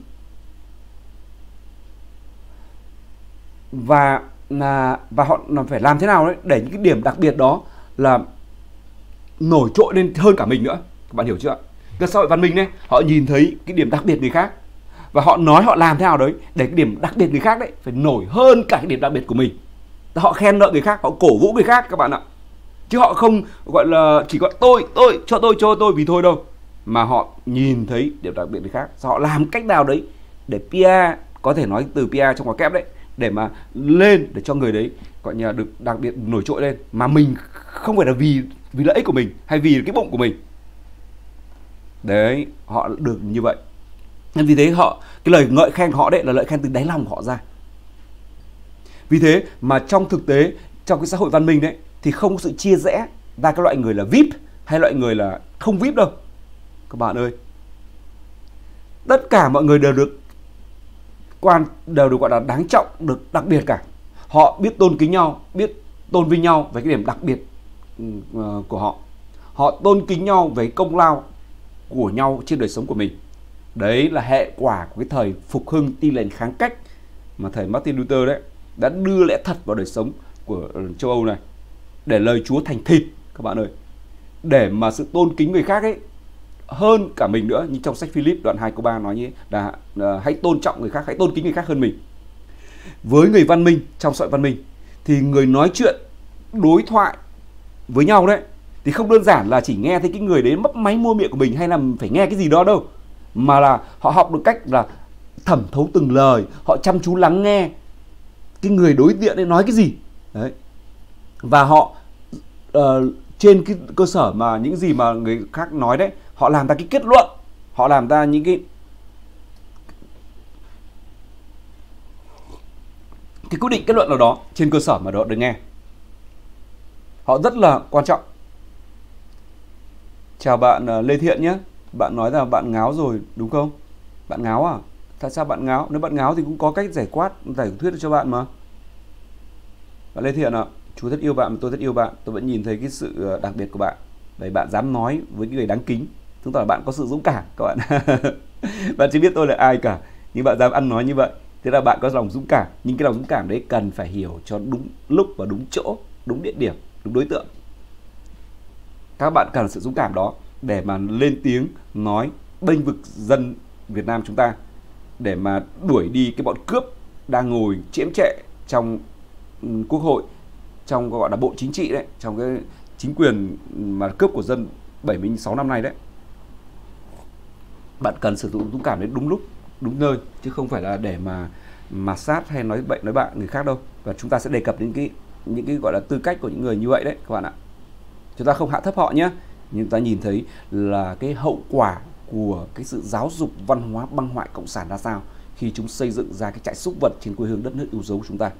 và là và họ phải làm thế nào đấy để những cái điểm đặc biệt đó là nổi trội lên hơn cả mình nữa. Các bạn hiểu chưa? Cái xã hội văn minh đấy, họ nhìn thấy cái điểm đặc biệt người khác và họ nói, họ làm thế nào đấy để cái điểm đặc biệt người khác đấy phải nổi hơn cả cái điểm đặc biệt của mình. Họ khen ngợi người khác, họ cổ vũ người khác các bạn ạ. Chứ họ không gọi là chỉ có tôi, tôi, cho tôi, cho tôi vì thôi đâu. Mà họ nhìn thấy điểm đặc biệt người khác, họ làm cách nào đấy để pê e, có thể nói từ pê e trong ngoặc kép đấy, để mà lên, để cho người đấy gọi như là được đặc biệt nổi trội lên. Mà mình không phải là vì vì lợi ích của mình hay vì cái bụng của mình. Đấy, họ được như vậy. Nên vì thế họ, cái lời ngợi khen của họ đấy là lời khen từ đáy lòng của họ ra. Vì thế mà trong thực tế, trong cái xã hội văn minh đấy thì không có sự chia rẽ ra các loại người là vi ai pi hay loại người là không vi ai pi đâu các bạn ơi. Tất cả mọi người đều được quan đều được gọi là đáng trọng, được đặc biệt cả. Họ biết tôn kính nhau, biết tôn vinh nhau về cái điểm đặc biệt của họ. Họ tôn kính nhau về công lao của nhau trên đời sống của mình. Đấy là hệ quả của cái thời phục hưng Tin lành kháng cách mà thầy Martin Luther đấy đã đưa lẽ thật vào đời sống của châu Âu này, để lời Chúa thành thịt các bạn ơi, để mà sự tôn kính người khác ấy hơn cả mình nữa. Như trong sách Philip đoạn hai câu ba nói như là uh, hãy tôn trọng người khác, hãy tôn kính người khác hơn mình. Với người văn minh, trong xã hội văn minh thì người nói chuyện, đối thoại với nhau đấy thì không đơn giản là chỉ nghe thấy cái người đến mấp máy mua miệng của mình hay là phải nghe cái gì đó đâu, mà là họ học được cách là thẩm thấu từng lời, họ chăm chú lắng nghe, cái người đối diện ấy nói cái gì. Đấy. Và họ uh, trên cái cơ sở mà những gì mà người khác nói đấy, họ làm ra cái kết luận, họ làm ra những cái cái quyết định kết luận nào đó trên cơ sở mà đó được nghe. Họ rất là quan trọng. Chào bạn uh, Lê Thiện nhé. Bạn nói là bạn ngáo rồi đúng không? Bạn ngáo à? Tại sao bạn ngáo? Nếu bạn ngáo thì cũng có cách giải quát, giải thuyết cho bạn mà. Bạn Lê Thiện ạ, à, chú rất yêu bạn, tôi rất yêu bạn. Tôi vẫn nhìn thấy cái sự đặc biệt của bạn. Đấy, bạn dám nói với cái người đáng kính, chứng tỏ là bạn có sự dũng cảm các bạn. Bạn chưa biết tôi là ai cả, nhưng bạn dám ăn nói như vậy, thế là bạn có lòng dũng cảm. Nhưng cái lòng dũng cảm đấy cần phải hiểu cho đúng lúc và đúng chỗ, đúng địa điểm, đúng đối tượng. Các bạn cần sự dũng cảm đó để mà lên tiếng nói bênh vực dân Việt Nam chúng ta, để mà đuổi đi cái bọn cướp đang ngồi chiếm trệ trong Quốc hội, trong gọi là bộ chính trị đấy, trong cái chính quyền mà cướp của dân bảy mươi sáu năm nay đấy. Bạn cần sử dụng dũng cảm đến đúng lúc, đúng nơi, chứ không phải là để mà mà sát hay nói bệnh nói bạn người khác đâu. Và chúng ta sẽ đề cập đến cái những cái gọi là tư cách của những người như vậy đấy các bạn ạ. Chúng ta không hạ thấp họ nhé, nhưng ta nhìn thấy là cái hậu quả của cái sự giáo dục văn hóa băng hoại cộng sản ra sao khi chúng xây dựng ra cái trại súc vật trên quê hương đất nước yêu dấu của chúng ta.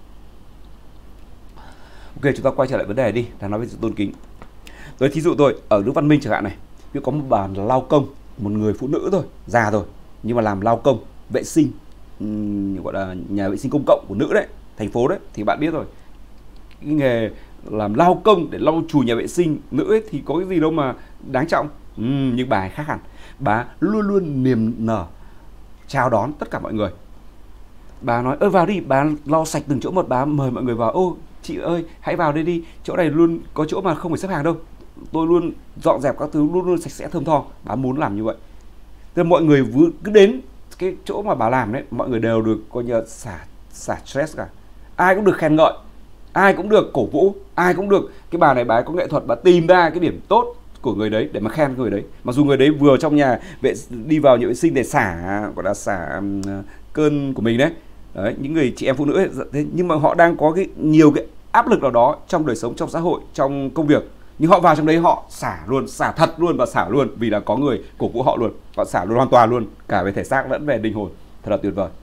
Ok, chúng ta quay trở lại vấn đề đi, ta nói về sự tôn kính. Tôi thí dụ tôi ở nước văn minh chẳng hạn này, ví dụ có một bà lao công, một người phụ nữ thôi, già rồi, nhưng mà làm lao công vệ sinh, um, gọi là nhà vệ sinh công cộng của nữ đấy, thành phố đấy, thì bạn biết rồi, cái nghề làm lao công để lau chùi nhà vệ sinh nữ ấy, thì có cái gì đâu mà đáng trọng. uhm, nhưng bà ấy khác hẳn, bà luôn luôn niềm nở chào đón tất cả mọi người. Bà nói ơ vào đi, bà lau sạch từng chỗ một, bà mời mọi người vào. Ô chị ơi hãy vào đây đi, chỗ này luôn có chỗ mà không phải xếp hàng đâu, tôi luôn dọn dẹp các thứ luôn luôn sạch sẽ thơm tho. Bà muốn làm như vậy. Thế mọi người vừa cứ đến cái chỗ mà bà làm đấy, mọi người đều được coi như xả xả stress cả, ai cũng được khen ngợi, ai cũng được cổ vũ, ai cũng được. Cái bà này bà ấy có nghệ thuật, bà tìm ra cái điểm tốt của người đấy để mà khen người đấy. Mặc dù người đấy vừa trong nhà vệ đi vào nhà vệ sinh để xả, gọi là xả cơn của mình đấy. Đấy, những người chị em phụ nữ ấy, thế nhưng mà họ đang có cái nhiều cái áp lực nào đó trong đời sống, trong xã hội, trong công việc, nhưng họ vào trong đấy họ xả luôn, xả thật luôn và xả luôn, vì là có người cổ vũ họ luôn, họ xả luôn hoàn toàn luôn, cả về thể xác lẫn về linh hồn, thật là tuyệt vời.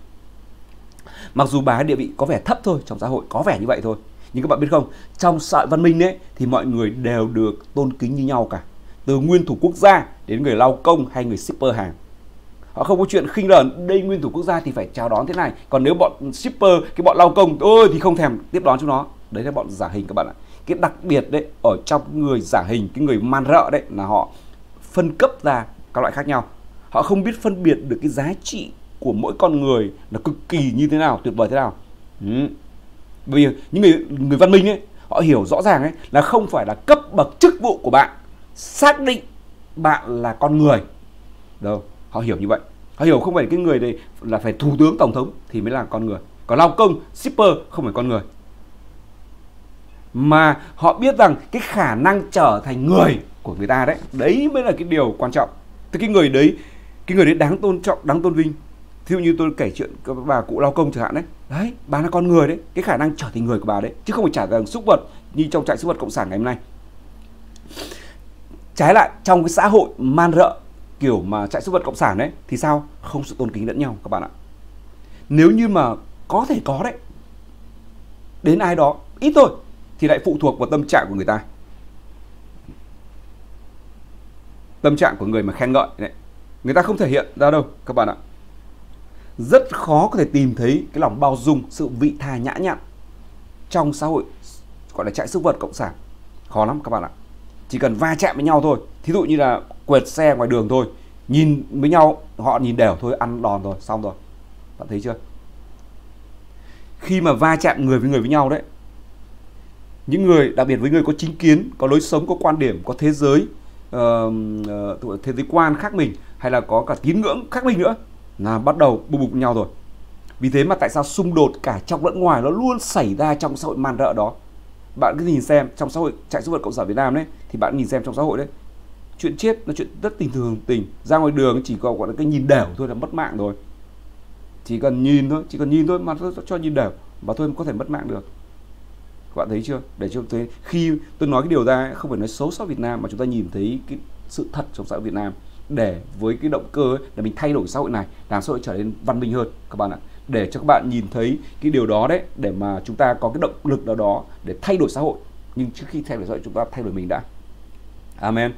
Mặc dù bà ấy địa vị có vẻ thấp thôi trong xã hội, có vẻ như vậy thôi, nhưng các bạn biết không, trong xã hội văn minh đấy thì mọi người đều được tôn kính như nhau cả, từ nguyên thủ quốc gia đến người lao công hay người shipper hàng. Họ không có chuyện khinh rờn, đây nguyên thủ quốc gia thì phải chào đón thế này, còn nếu bọn shipper, cái bọn lao công ơi thì không thèm tiếp đón chúng nó. Đấy là bọn giả hình các bạn ạ. Cái đặc biệt đấy ở trong người giả hình, cái người man rợ đấy, là họ phân cấp ra các loại khác nhau. Họ không biết phân biệt được cái giá trị của mỗi con người là cực kỳ như thế nào, tuyệt vời thế nào. ừ. Bởi vì những người người văn minh ấy, họ hiểu rõ ràng ấy là không phải là cấp bậc chức vụ của bạn xác định bạn là con người đâu. Họ hiểu như vậy. Họ hiểu không phải cái người này là phải thủ tướng, tổng thống thì mới là con người. Còn lao công, shipper không phải con người. Mà họ biết rằng cái khả năng trở thành người của người ta đấy, đấy mới là cái điều quan trọng. Thì cái người đấy, cái người đấy đáng tôn trọng, đáng tôn vinh. Thí dụ như tôi kể chuyện các bà cụ lao công chẳng hạn đấy. Đấy, bà là con người đấy, cái khả năng trở thành người của bà đấy, chứ không phải trả thành súc vật như trong trại súc vật cộng sản ngày hôm nay. Trái lại, trong cái xã hội man rợ kiểu mà trại súc vật cộng sản đấy thì sao? Không sự tôn kính lẫn nhau các bạn ạ. Nếu như mà có thể có đấy, đến ai đó ít thôi thì lại phụ thuộc vào tâm trạng của người ta. Tâm trạng của người mà khen ngợi đấy, người ta không thể hiện ra đâu các bạn ạ. Rất khó có thể tìm thấy cái lòng bao dung, sự vị tha nhã nhặn trong xã hội gọi là trại súc vật cộng sản. Khó lắm các bạn ạ. Chỉ cần va chạm với nhau thôi, thí dụ như là quẹt xe ngoài đường thôi, nhìn với nhau, họ nhìn đều thôi, ăn đòn rồi, xong rồi. Bạn thấy chưa? Khi mà va chạm người với người với nhau đấy, những người, đặc biệt với người có chính kiến, có lối sống, có quan điểm, có thế giới, uh, uh, thế giới quan khác mình, hay là có cả tín ngưỡng khác mình nữa, là bắt đầu bục bục nhau rồi. Vì thế mà tại sao xung đột cả trong lẫn ngoài nó luôn xảy ra trong xã hội man rợ đó. Bạn cứ nhìn xem trong xã hội trại súc vật cộng sản Việt Nam đấy, thì bạn nhìn xem trong xã hội đấy, chuyện chết là chuyện rất tình thường tình. Ra ngoài đường chỉ có gọi là cái nhìn đều thôi là mất mạng rồi. Chỉ cần nhìn thôi, chỉ cần nhìn thôi mà cho nhìn đều. và tôi có thể mất mạng được. Các bạn thấy chưa? Để cho tôi khi tôi nói cái điều ra không phải nói xấu xã Việt Nam, mà chúng ta nhìn thấy cái sự thật trong xã hội Việt Nam, để với cái động cơ ấy, để mình thay đổi xã hội này, làm xã hội trở nên văn minh hơn các bạn ạ. Để cho các bạn nhìn thấy cái điều đó đấy, để mà chúng ta có cái động lực nào đó để thay đổi xã hội. Nhưng trước khi thay đổi xã hội, chúng ta thay đổi mình đã. Amen.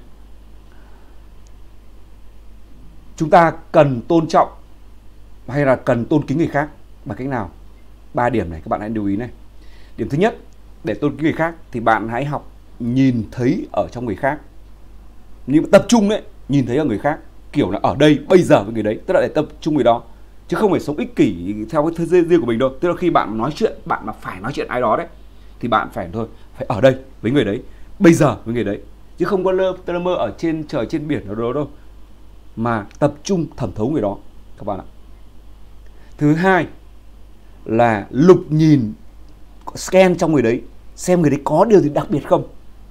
Chúng ta cần tôn trọng hay là cần tôn kính người khác bằng cách nào? Ba điểm này các bạn hãy lưu ý này. Điểm thứ nhất, để tôn kính người khác thì bạn hãy học nhìn thấy ở trong người khác. Nhưng mà tập trung đấy, nhìn thấy ở người khác, kiểu là ở đây bây giờ với người đấy, tức là để tập trung người đó, chứ không phải sống ích kỷ theo cái thế giới riêng của mình đâu. Tức là khi bạn nói chuyện, bạn mà phải nói chuyện ai đó đấy, thì bạn phải thôi, phải ở đây với người đấy, bây giờ với người đấy, chứ không có lơ tơ mơ ở trên trời trên biển ở đâu đâu, mà tập trung thẩm thấu người đó các bạn ạ. Thứ hai là lục nhìn, scan trong người đấy, xem người đấy có điều gì đặc biệt không,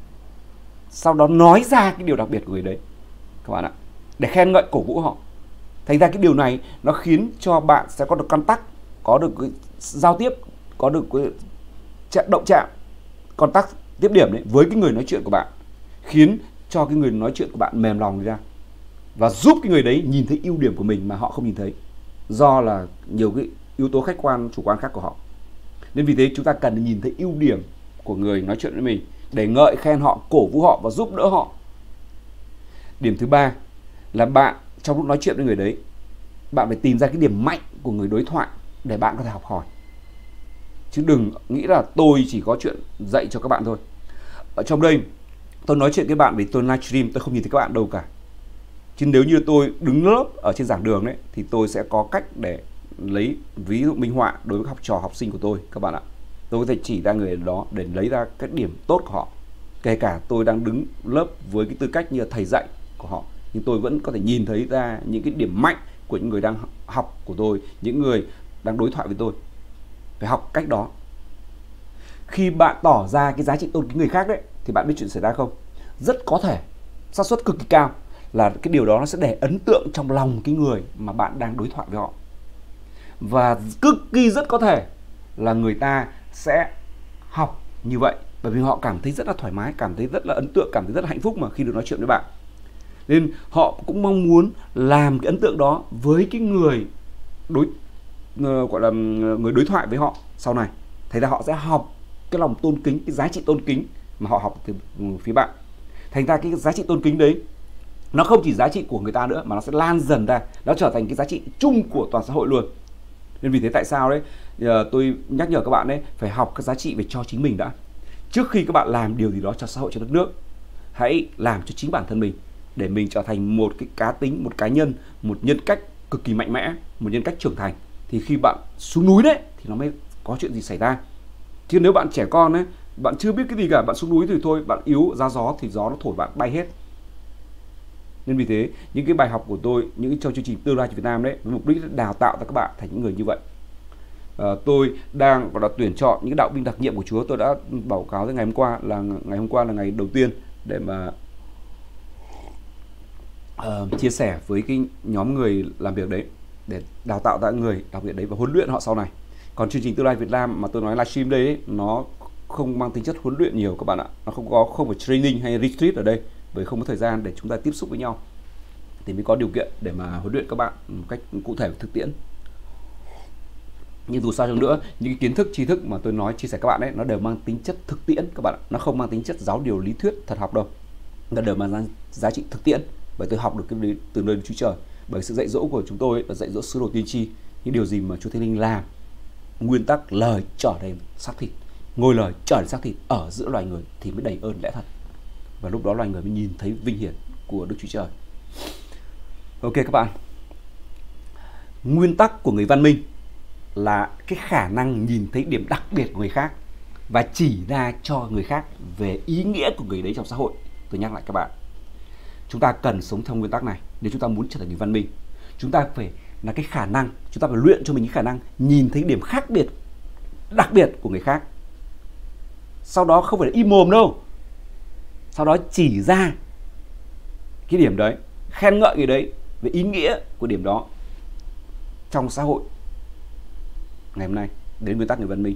sau đó nói ra cái điều đặc biệt của người đấy các bạn ạ, để khen ngợi cổ vũ họ. Thành ra cái điều này nó khiến cho bạn sẽ có được contact, có được cái giao tiếp, có được cái động chạm, contact tiếp điểm đấy với cái người nói chuyện của bạn, khiến cho cái người nói chuyện của bạn mềm lòng ra và giúp cái người đấy nhìn thấy ưu điểm của mình mà họ không nhìn thấy, do là nhiều cái yếu tố khách quan chủ quan khác của họ. Nên vì thế chúng ta cần nhìn thấy ưu điểm của người nói chuyện với mình để ngợi khen họ, cổ vũ họ và giúp đỡ họ. Điểm thứ ba là bạn trong lúc nói chuyện với người đấy, bạn phải tìm ra cái điểm mạnh của người đối thoại để bạn có thể học hỏi. Chứ đừng nghĩ là tôi chỉ có chuyện dạy cho các bạn thôi. Ở trong đây tôi nói chuyện với bạn vì tôi livestream, tôi không nhìn thấy các bạn đâu cả. Chứ nếu như tôi đứng lớp ở trên giảng đường đấy thì tôi sẽ có cách để lấy ví dụ minh họa đối với học trò học sinh của tôi các bạn ạ. Tôi có thể chỉ ra người đó để lấy ra các điểm tốt của họ. Kể cả tôi đang đứng lớp với cái tư cách như là thầy dạy của họ, nhưng tôi vẫn có thể nhìn thấy ra những cái điểm mạnh của những người đang học của tôi, những người đang đối thoại với tôi. Phải học cách đó. Khi bạn tỏ ra cái giá trị tôn kính người khác đấy, thì bạn biết chuyện xảy ra không? Rất có thể, xác suất cực kỳ cao là cái điều đó nó sẽ để ấn tượng trong lòng cái người mà bạn đang đối thoại với họ. Và cực kỳ rất có thể là người ta sẽ học như vậy, bởi vì họ cảm thấy rất là thoải mái, cảm thấy rất là ấn tượng, cảm thấy rất là hạnh phúc mà khi được nói chuyện với bạn. Nên họ cũng mong muốn làm cái ấn tượng đó với cái người đối uh, gọi là người đối thoại với họ sau này. Thành ra họ sẽ học cái lòng tôn kính, cái giá trị tôn kính mà họ học từ phía bạn. Thành ra cái giá trị tôn kính đấy nó không chỉ giá trị của người ta nữa, mà nó sẽ lan dần ra, nó trở thành cái giá trị chung của toàn xã hội luôn. Nên vì thế tại sao đấy tôi nhắc nhở các bạn đấy phải học cái giá trị về cho chính mình đã. Trước khi các bạn làm điều gì đó cho xã hội, cho đất nước, hãy làm cho chính bản thân mình, để mình trở thành một cái cá tính, một cá nhân, một nhân cách cực kỳ mạnh mẽ, một nhân cách trưởng thành. Thì khi bạn xuống núi đấy thì nó mới có chuyện gì xảy ra. Chứ nếu bạn trẻ con ấy, bạn chưa biết cái gì cả, bạn xuống núi thì thôi, bạn yếu ra gió thì gió nó thổi bạn bay hết. Nên vì thế những cái bài học của tôi, những cái trong chương trình Tương lai cho Việt Nam đấy, với mục đích là đào tạo ra các bạn thành những người như vậy. À, tôi đang và đã tuyển chọn những đạo binh đặc nhiệm của Chúa. Tôi đã báo cáo tới ngày hôm qua là ngày hôm qua là ngày đầu tiên để mà uh, chia sẻ với cái nhóm người làm việc đấy, để đào tạo ra người đặc biệt đấy và huấn luyện họ sau này. Còn chương trình Tương lai Việt Nam mà tôi nói livestream đây ấy, nó không mang tính chất huấn luyện nhiều các bạn ạ. Nó không có không phải training hay retreat ở đây, bởi không có thời gian để chúng ta tiếp xúc với nhau, thì mới có điều kiện để mà huấn luyện các bạn một cách cụ thể và thực tiễn. Nhưng dù sao chăng nữa, những cái kiến thức, tri thức mà tôi nói chia sẻ các bạn ấy, nó đều mang tính chất thực tiễn các bạn ạ. Nó không mang tính chất giáo điều lý thuyết thật học đâu, nó đều mang giá trị thực tiễn. Bởi tôi học được cái từ nơi Chúa Trời, bởi sự dạy dỗ của chúng tôi là dạy dỗ sứ đồ tiên tri, những điều gì mà Chúa Thánh Linh làm, nguyên tắc lời trở thành xác thịt, ngôi lời trở thành xác thịt ở giữa loài người thì mới đầy ơn lẽ thật, và lúc đó loài người mới nhìn thấy vinh hiển của Đức Chúa Trời. Ok các bạn, nguyên tắc của người văn minh là cái khả năng nhìn thấy điểm đặc biệt của người khác và chỉ ra cho người khác về ý nghĩa của người đấy trong xã hội. Tôi nhắc lại các bạn, chúng ta cần sống theo nguyên tắc này nếu chúng ta muốn trở thành người văn minh. Chúng ta phải là cái khả năng, chúng ta phải luyện cho mình cái khả năng nhìn thấy điểm khác biệt, đặc biệt của người khác. Sau đó không phải là im mồm đâu, sau đó chỉ ra cái điểm đấy, khen ngợi người đấy về ý nghĩa của điểm đó trong xã hội ngày hôm nay. đến nguyên tắc người văn minh.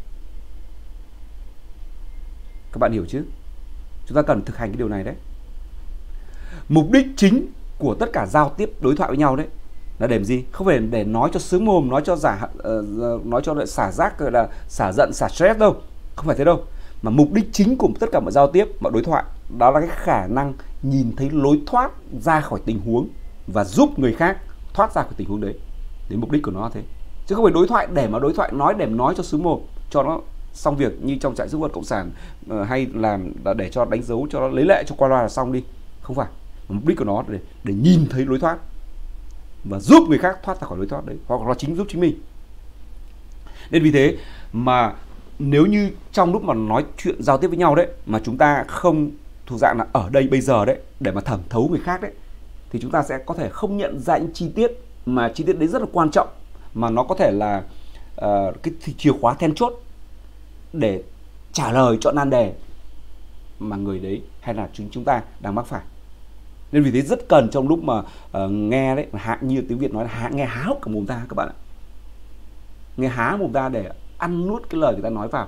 Các bạn hiểu chứ? Chúng ta cần thực hành cái điều này đấy. Mục đích chính của tất cả giao tiếp đối thoại với nhau đấy là để làm gì? Không phải để nói cho sướng mồm, nói cho giả uh, nói cho xả rác, gọi là xả giận, xả stress đâu. Không phải thế đâu. Mà mục đích chính của tất cả mọi giao tiếp, mọi đối thoại, đó là cái khả năng nhìn thấy lối thoát ra khỏi tình huống và giúp người khác thoát ra khỏi tình huống đấy. Đến mục đích của nó là thế. Chứ không phải đối thoại để mà đối thoại, nói để nói cho sướng mồm, cho nó xong việc như trong trại sức vật cộng sản, uh, hay làm là để cho đánh dấu, cho nó lấy lệ, cho qua loa là xong đi. Không phải. Mục đích của nó là để, để nhìn thấy lối thoát và giúp người khác thoát ra khỏi lối thoát đấy, hoặc là chính giúp chính mình. Nên vì thế mà nếu như trong lúc mà nói chuyện giao tiếp với nhau đấy mà chúng ta không thuộc dạng là ở đây bây giờ đấy để mà thẩm thấu người khác đấy, thì chúng ta sẽ có thể không nhận ra những chi tiết mà chi tiết đấy rất là quan trọng, mà nó có thể là uh, cái chìa khóa then chốt để trả lời cho nan đề mà người đấy hay là chúng chúng ta đang mắc phải. Nên vì thế rất cần trong lúc mà uh, nghe đấy, hạ như tiếng Việt nói là hạ, nghe há hốc cả mồm ta các bạn ạ. Nghe há mồm ta để ăn nuốt cái lời người ta nói vào.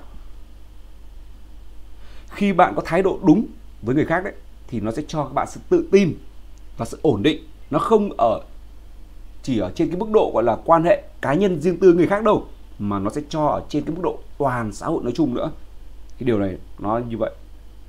Khi bạn có thái độ đúng với người khác đấy thì nó sẽ cho các bạn sự tự tin và sự ổn định. Nó không ở chỉ ở trên cái mức độ gọi là quan hệ cá nhân riêng tư người khác đâu, mà nó sẽ cho ở trên cái mức độ toàn xã hội nói chung nữa. Cái điều này nó như vậy.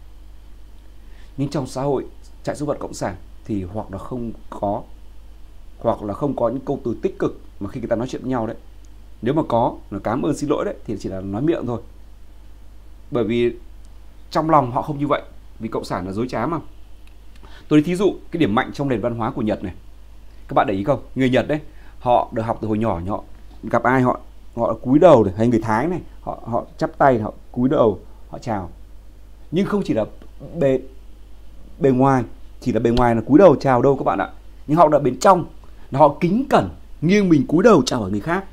Nhưng trong xã hội trại sức vật cộng sản thì hoặc là không có hoặc là không có những câu từ tích cực mà khi người ta nói chuyện với nhau đấy. Nếu mà có là cảm ơn, xin lỗi đấy thì chỉ là nói miệng thôi. Bởi vì trong lòng họ không như vậy, vì cộng sản là dối trá mà. Tôi thí dụ cái điểm mạnh trong nền văn hóa của Nhật này. Các bạn để ý không? Người Nhật đấy, họ được học từ hồi nhỏ, họ gặp ai họ họ cúi đầu này, hay người Thái này, họ họ chắp tay, họ cúi đầu, họ chào. Nhưng không chỉ là bề bề ngoài, chỉ là bề ngoài là cúi đầu chào đâu các bạn ạ. Nhưng họ đã bên trong là họ kính cẩn, nghiêng mình cúi đầu chào ở người khác.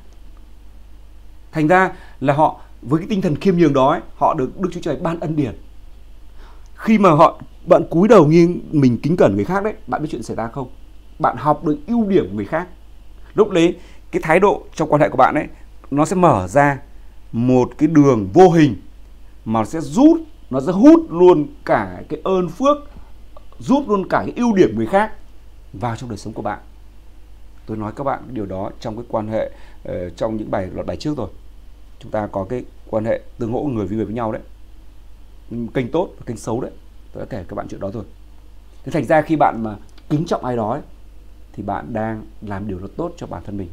Thành ra là họ với cái tinh thần khiêm nhường đó ấy, họ được Đức Chúa Trời ban ân điển. Khi mà họ bạn cúi đầu nghiêng mình kính cẩn người khác đấy, bạn biết chuyện xảy ra không? Bạn học được ưu điểm của người khác. Lúc đấy cái thái độ trong quan hệ của bạn ấy nó sẽ mở ra một cái đường vô hình mà sẽ rút, nó sẽ hút luôn cả cái ơn phước, rút luôn cả cái ưu điểm người khác vào trong đời sống của bạn. Tôi nói các bạn điều đó trong cái quan hệ uh, trong những bài loạt bài trước rồi. Chúng ta có cái quan hệ tương hỗ người với người với nhau đấy, kênh tốt và kênh xấu đấy. Tôi đã kể các bạn chuyện đó rồi. Thế thành ra khi bạn mà kính trọng ai đó ấy, thì bạn đang làm điều đó tốt cho bản thân mình.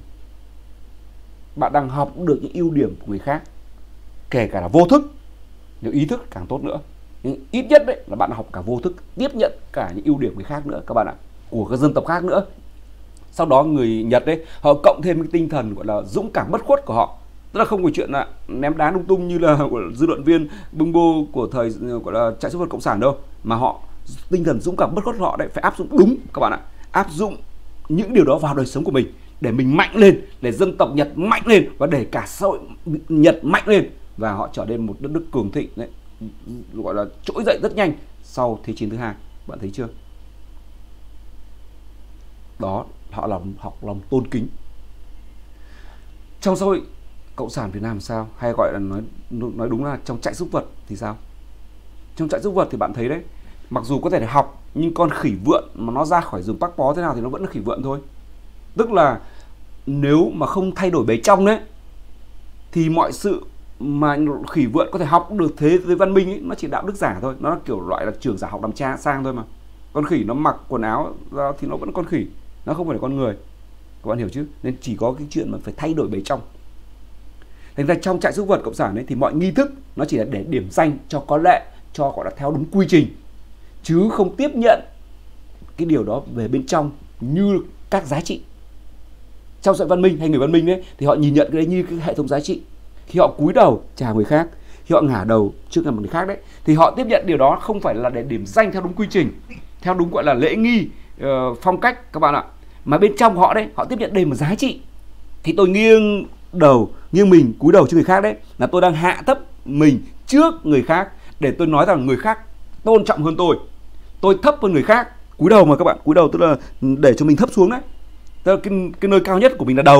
Bạn đang học được những ưu điểm của người khác, kể cả là vô thức. Nếu ý thức càng tốt nữa. Nhưng ít nhất đấy là bạn học cả vô thức, tiếp nhận cả những ưu điểm người khác nữa các bạn ạ, của các dân tộc khác nữa. Sau đó người Nhật đấy, họ cộng thêm cái tinh thần gọi là dũng cảm bất khuất của họ. Tức là không có chuyện là ném đá lung tung như là dư luận viên bưng bô của thời gọi là trại sức vật cộng sản đâu, mà họ tinh thần dũng cảm bất khuất của họ đấy phải áp dụng đúng các bạn ạ, áp dụng những điều đó vào đời sống của mình để mình mạnh lên, để dân tộc Nhật mạnh lên và để cả xã hội Nhật mạnh lên và họ trở nên một đất nước cường thịnh đấy, gọi là trỗi dậy rất nhanh sau Thế chiến thứ hai. Bạn thấy chưa? Đó, họ lòng học lòng tôn kính. Trong xã hội cộng sản Việt Nam sao, hay gọi là nói nói đúng là trong trại súc vật thì sao? Trong trại súc vật thì bạn thấy đấy, mặc dù có thể để học nhưng con khỉ vượn mà nó ra khỏi rừng Bắc Bó thế nào thì nó vẫn là khỉ vượn thôi. Tức là nếu mà không thay đổi bề trong đấy thì mọi sự mà khỉ vượn có thể học được thế giới văn minh ấy, nó chỉ đạo đức giả thôi, nó là kiểu loại là trưởng giả học làm cha sang thôi mà. Con khỉ nó mặc quần áo ra thì nó vẫn con khỉ, nó không phải là con người. Các bạn hiểu chứ? Nên chỉ có cái chuyện mà phải thay đổi bề trong. Thành ra trong trại súc vật cộng sản ấy thì mọi nghi thức nó chỉ là để điểm danh cho có lệ, cho gọi là theo đúng quy trình, chứ không tiếp nhận cái điều đó về bên trong như các giá trị. Trong xã hội văn minh hay người văn minh ấy thì họ nhìn nhận cái đấy như cái hệ thống giá trị. Khi họ cúi đầu chào người khác, khi họ ngả đầu trước mặt người khác đấy, thì họ tiếp nhận điều đó không phải là để điểm danh theo đúng quy trình, theo đúng gọi là lễ nghi, uh, phong cách các bạn ạ, mà bên trong họ đấy, họ tiếp nhận đây một giá trị. Thì tôi nghiêng đầu, nghiêng mình cúi đầu trước người khác đấy, là tôi đang hạ thấp mình trước người khác để tôi nói rằng người khác tôn trọng hơn tôi, tôi thấp hơn người khác. Cúi đầu mà các bạn, cúi đầu tức là để cho mình thấp xuống đấy. Tức là cái, cái nơi cao nhất của mình là đầu mà,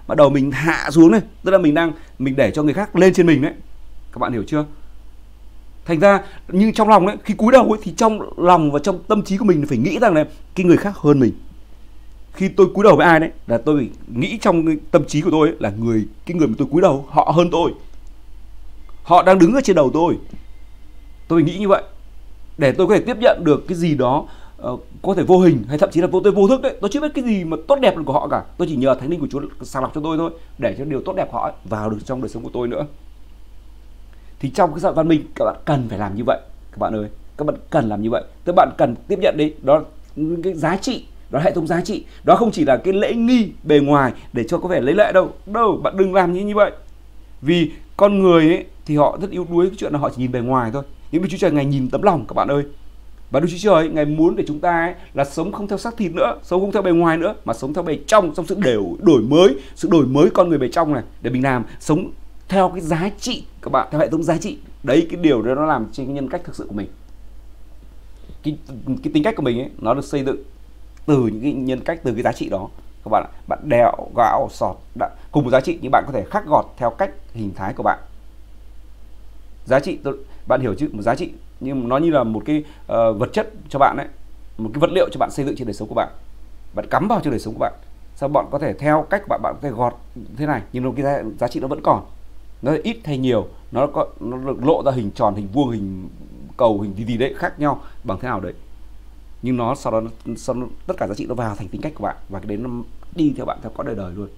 mà đầu mình hạ xuống này, tức là mình đang mình để cho người khác lên trên mình đấy. Các bạn hiểu chưa? Thành ra nhưng trong lòng đấy, khi cúi đầu ấy, thì trong lòng và trong tâm trí của mình phải nghĩ rằng là cái người khác hơn mình. Khi tôi cúi đầu với ai đấy là tôi nghĩ trong cái tâm trí của tôi ấy, là người cái người mà tôi cúi đầu họ hơn tôi, họ đang đứng ở trên đầu tôi. Tôi nghĩ như vậy để tôi có thể tiếp nhận được cái gì đó uh, có thể vô hình hay thậm chí là vô tôi vô thức đấy. Tôi chưa biết cái gì mà tốt đẹp của họ cả. Tôi chỉ nhờ Thánh Linh của Chúa sàng lọc cho tôi thôi, để cho điều tốt đẹp họ ấy, vào được trong đời sống của tôi nữa. Thì trong cái xã hội văn minh các bạn cần phải làm như vậy các bạn ơi, các bạn cần làm như vậy. Các bạn cần tiếp nhận đi, đó cái giá trị, đó là hệ thống giá trị, đó không chỉ là cái lễ nghi bề ngoài để cho có vẻ lấy lệ đâu. Đâu, bạn đừng làm như như vậy. Vì con người ấy thì họ rất yếu đuối cái chuyện là họ chỉ nhìn bề ngoài thôi. Nhưng Đức Chúa Trời Ngài nhìn tấm lòng các bạn ơi. Và Đức Chúa Trời ấy, Ngài muốn để chúng ta ấy, là sống không theo xác thịt nữa, sống không theo bề ngoài nữa, mà sống theo bề trong, trong sự đều đổi mới, sự đổi mới con người bề trong này, để mình làm sống theo cái giá trị các bạn, theo hệ thống giá trị. Đấy, cái điều đó nó làm trên cái nhân cách thực sự của mình. Cái, cái tính cách của mình ấy, nó được xây dựng từ những cái nhân cách, từ cái giá trị đó các bạn ạ. Bạn đèo, gạo, sọt đã, cùng một giá trị nhưng bạn có thể khắc gọt theo cách hình thái của bạn. Giá trị, bạn hiểu chứ, một giá trị nhưng nó như là một cái uh, vật chất cho bạn đấy, một cái vật liệu cho bạn xây dựng trên đời sống của bạn. Bạn cắm vào trên đời sống của bạn. Sao bạn có thể theo cách của bạn, bạn có thể gọt thế này, nhưng cái giá, giá trị nó vẫn còn. Nó ít hay nhiều, nó có nó được lộ ra hình tròn, hình vuông, hình cầu, hình gì gì đấy khác nhau bằng thế nào đấy. Nhưng nó sau đó, sau đó tất cả giá trị nó vào thành tính cách của bạn, và cái đấy nó đi theo bạn theo có đời đời luôn.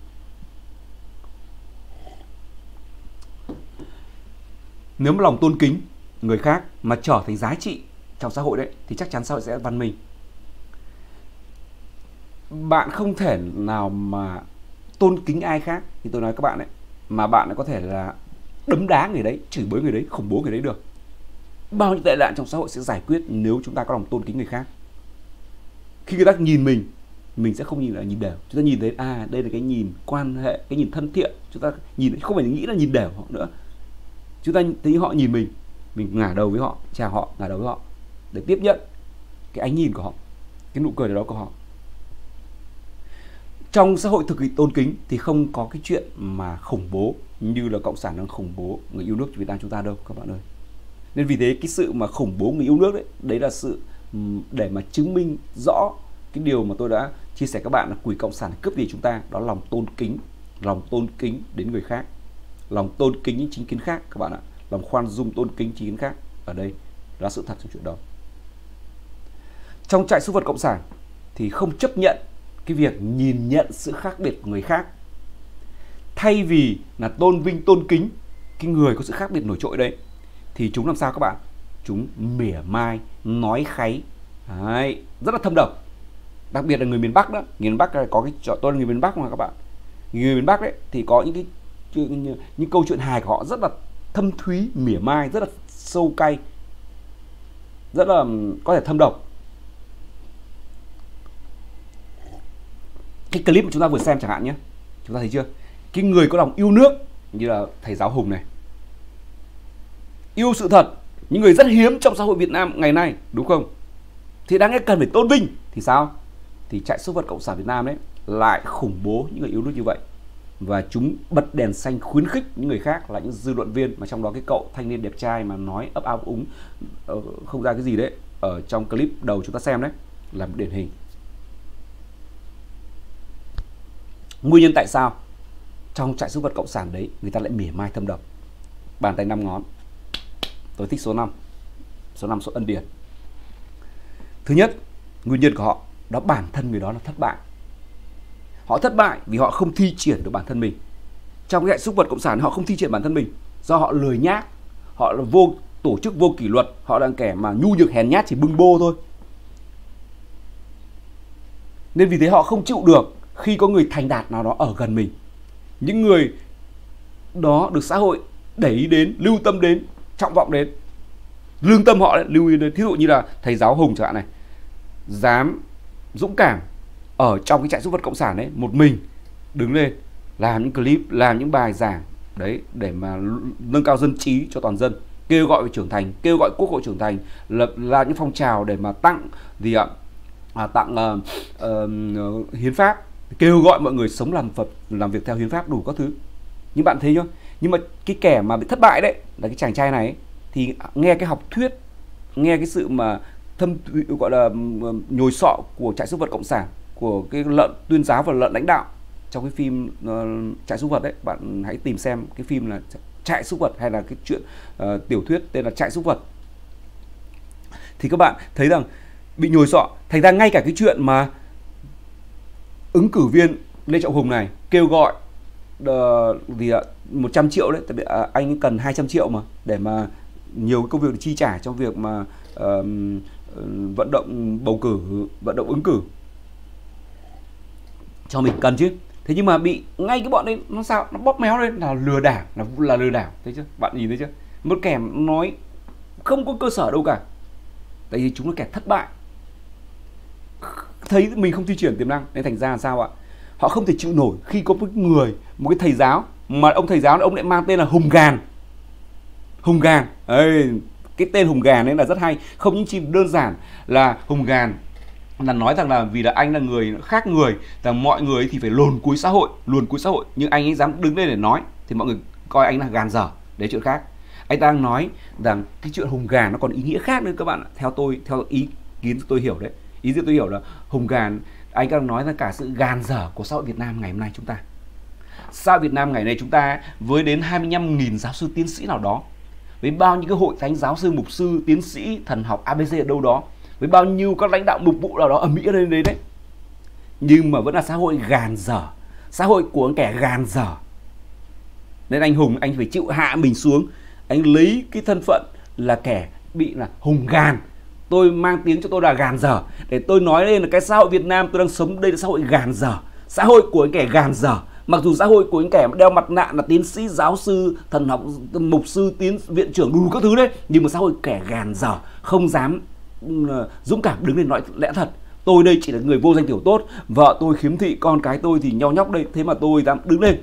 Nếu mà lòng tôn kính người khác mà trở thành giá trị trong xã hội đấy thì chắc chắn xã hội sẽ văn minh. Bạn không thể nào mà tôn kính ai khác thì tôi nói các bạn ấy, mà bạn có thể là đấm đá người đấy, chửi bới người đấy, khủng bố người đấy được. Bao nhiêu tệ nạn trong xã hội sẽ giải quyết nếu chúng ta có lòng tôn kính người khác. Khi người ta nhìn mình, mình sẽ không nhìn là nhìn đều. Chúng ta nhìn thấy à, đây là cái nhìn quan hệ, cái nhìn thân thiện. Chúng ta nhìn không phải nghĩ là nhìn đều họ nữa. Chúng ta thấy họ nhìn mình, mình ngả đầu với họ, chào họ, ngả đầu với họ để tiếp nhận cái ánh nhìn của họ, cái nụ cười đó của họ. Trong xã hội thực hiện tôn kính thì không có cái chuyện mà khủng bố như là cộng sản đang khủng bố người yêu nước Việt Nam chúng ta đâu các bạn ơi. Nên vì thế cái sự mà khủng bố người yêu nước đấy, đấy là sự để mà chứng minh rõ cái điều mà tôi đã chia sẻ các bạn là quỷ cộng sản cướp đi chúng ta, đó là lòng tôn kính, lòng tôn kính đến người khác, lòng tôn kính những chính kiến khác các bạn ạ, lòng khoan dung tôn kính chính kiến khác. Ở đây là sự thật trong chuyện đó. Trong trại súc vật cộng sản thì không chấp nhận cái việc nhìn nhận sự khác biệt của người khác. Thay vì là tôn vinh tôn kính cái người có sự khác biệt nổi trội đấy, thì chúng làm sao các bạn? Chúng mỉa mai, nói kháy, đấy, rất là thâm độc. Đặc biệt là người miền Bắc đó, người miền Bắc có cái tôi là người miền Bắc mà các bạn. Người miền Bắc đấy thì có những cái những, những câu chuyện hài của họ rất là thâm thúy, mỉa mai, rất là sâu cay, rất là có thể thâm độc. Cái clip mà chúng ta vừa xem chẳng hạn nhé, chúng ta thấy chưa? Cái người có lòng yêu nước như là thầy giáo Hùng này, yêu sự thật, những người rất hiếm trong xã hội Việt Nam ngày nay, đúng không? Thì đáng lẽ cần phải tôn vinh. Thì sao? Thì trại súc vật cộng sản Việt Nam đấy lại khủng bố những người yêu nước như vậy, và chúng bật đèn xanh khuyến khích những người khác là những dư luận viên, mà trong đó cái cậu thanh niên đẹp trai mà nói ấp áo úng không ra cái gì đấy ở trong clip đầu chúng ta xem đấy là một điển hình. Nguyên nhân tại sao trong trại súc vật cộng sản đấy người ta lại mỉa mai thâm độc? Bàn tay năm ngón, tôi thích số năm, số năm số ân điển. Thứ nhất, nguyên nhân của họ đó bản thân người đó là thất bại. Họ thất bại vì họ không thi triển được bản thân mình. Trong cái trại súc vật cộng sản họ không thi triển bản thân mình do họ lười nhác, họ là vô tổ chức, vô kỷ luật, họ là kẻ mà nhu nhược hèn nhát, chỉ bưng bô thôi. Nên vì thế họ không chịu được khi có người thành đạt nào đó ở gần mình. Những người đó được xã hội để ý đến, lưu tâm đến, trọng vọng đến, lương tâm họ đấy, lưu ý đến. Thí dụ như là thầy giáo Hùng chẳng hạn này, dám dũng cảm ở trong cái trại súc vật cộng sản đấy, một mình đứng lên làm những clip, làm những bài giảng đấy để mà nâng cao dân trí cho toàn dân, kêu gọi về trưởng thành, kêu gọi quốc hội trưởng thành, lập ra những phong trào để mà tặng gì ạ, à, tặng uh, uh, hiến pháp kêu gọi mọi người sống làm Phật, làm việc theo hiến pháp đủ các thứ. Nhưng bạn thấy chưa? Nhưng mà cái kẻ mà bị thất bại đấy là cái chàng trai này ấy, thì nghe cái học thuyết, nghe cái sự mà thâm gọi là nhồi sọ của trại súc vật cộng sản, của cái lợn tuyên giáo và lợn lãnh đạo trong cái phim uh, trại súc vật đấy. Bạn hãy tìm xem cái phim là trại súc vật, hay là cái chuyện uh, tiểu thuyết tên là trại súc vật, thì các bạn thấy rằng bị nhồi sọ. Thành ra ngay cả cái chuyện mà ứng cử viên Lê Trọng Hùng này kêu gọi uh, vì uh, một trăm triệu đấy, tại vì uh, anh cần hai trăm triệu mà để mà nhiều cái công việc chi trả trong việc mà uh, vận động bầu cử, vận động ứng cử cho mình cần chứ. Thế nhưng mà bị ngay cái bọn đấy nó sao, nó bóp méo lên là lừa đảo, là là lừa đảo, thấy chưa? Bạn nhìn thấy chưa? Một kẻ nói không có cơ sở đâu cả, tại vì chúng là kẻ thất bại, thấy mình không thi triển tiềm năng nên thành ra là sao ạ? Họ không thể chịu nổi khi có một người, một cái thầy giáo mà ông thầy giáo ông lại mang tên là Hùng Gàn. Hùng Gàn ấy, cái tên Hùng Gàn ấy là rất hay. Không những chỉ đơn giản là Hùng Gàn là nói rằng là vì là anh là người khác người, rằng mọi người thì phải luồn cuối xã hội, luồn cuối xã hội, nhưng anh ấy dám đứng lên để nói thì mọi người coi anh là gàn dở. Đấy, chuyện khác. Anh đang nói rằng cái chuyện Hùng Gàn nó còn ý nghĩa khác nữa các bạn ạ. Theo tôi, theo ý kiến tôi hiểu đấy, ý kiến tôi hiểu là Hùng Gàn, anh đang nói ra cả sự gàn dở của xã hội Việt Nam ngày hôm nay chúng ta. Xã hội Việt Nam ngày nay chúng ta với đến hai mươi lăm nghìn giáo sư tiến sĩ nào đó, với bao nhiêu cái hội thánh giáo sư, mục sư, tiến sĩ, thần học a bê xê ở đâu đó, với bao nhiêu các lãnh đạo mục vụ nào đó ở Mỹ ở đây đấy đấy, nhưng mà vẫn là xã hội gàn dở, xã hội của kẻ gàn dở. Nên anh Hùng, anh phải chịu hạ mình xuống, anh lấy cái thân phận là kẻ bị là Hùng Gàn, tôi mang tiếng cho tôi là gàn dở, để tôi nói lên là cái xã hội Việt Nam tôi đang sống đây là xã hội gàn dở, xã hội của những kẻ gàn dở. Mặc dù xã hội của những kẻ đeo mặt nạ là tiến sĩ, giáo sư, thần học, mục sư, tiến viện trưởng đủ các thứ đấy, nhưng mà xã hội kẻ gàn dở, không dám uh, dũng cảm đứng lên nói lẽ thật. Tôi đây chỉ là người vô danh tiểu tốt, vợ tôi khiếm thị, con cái tôi thì nhau nhóc đây, thế mà tôi dám đứng lên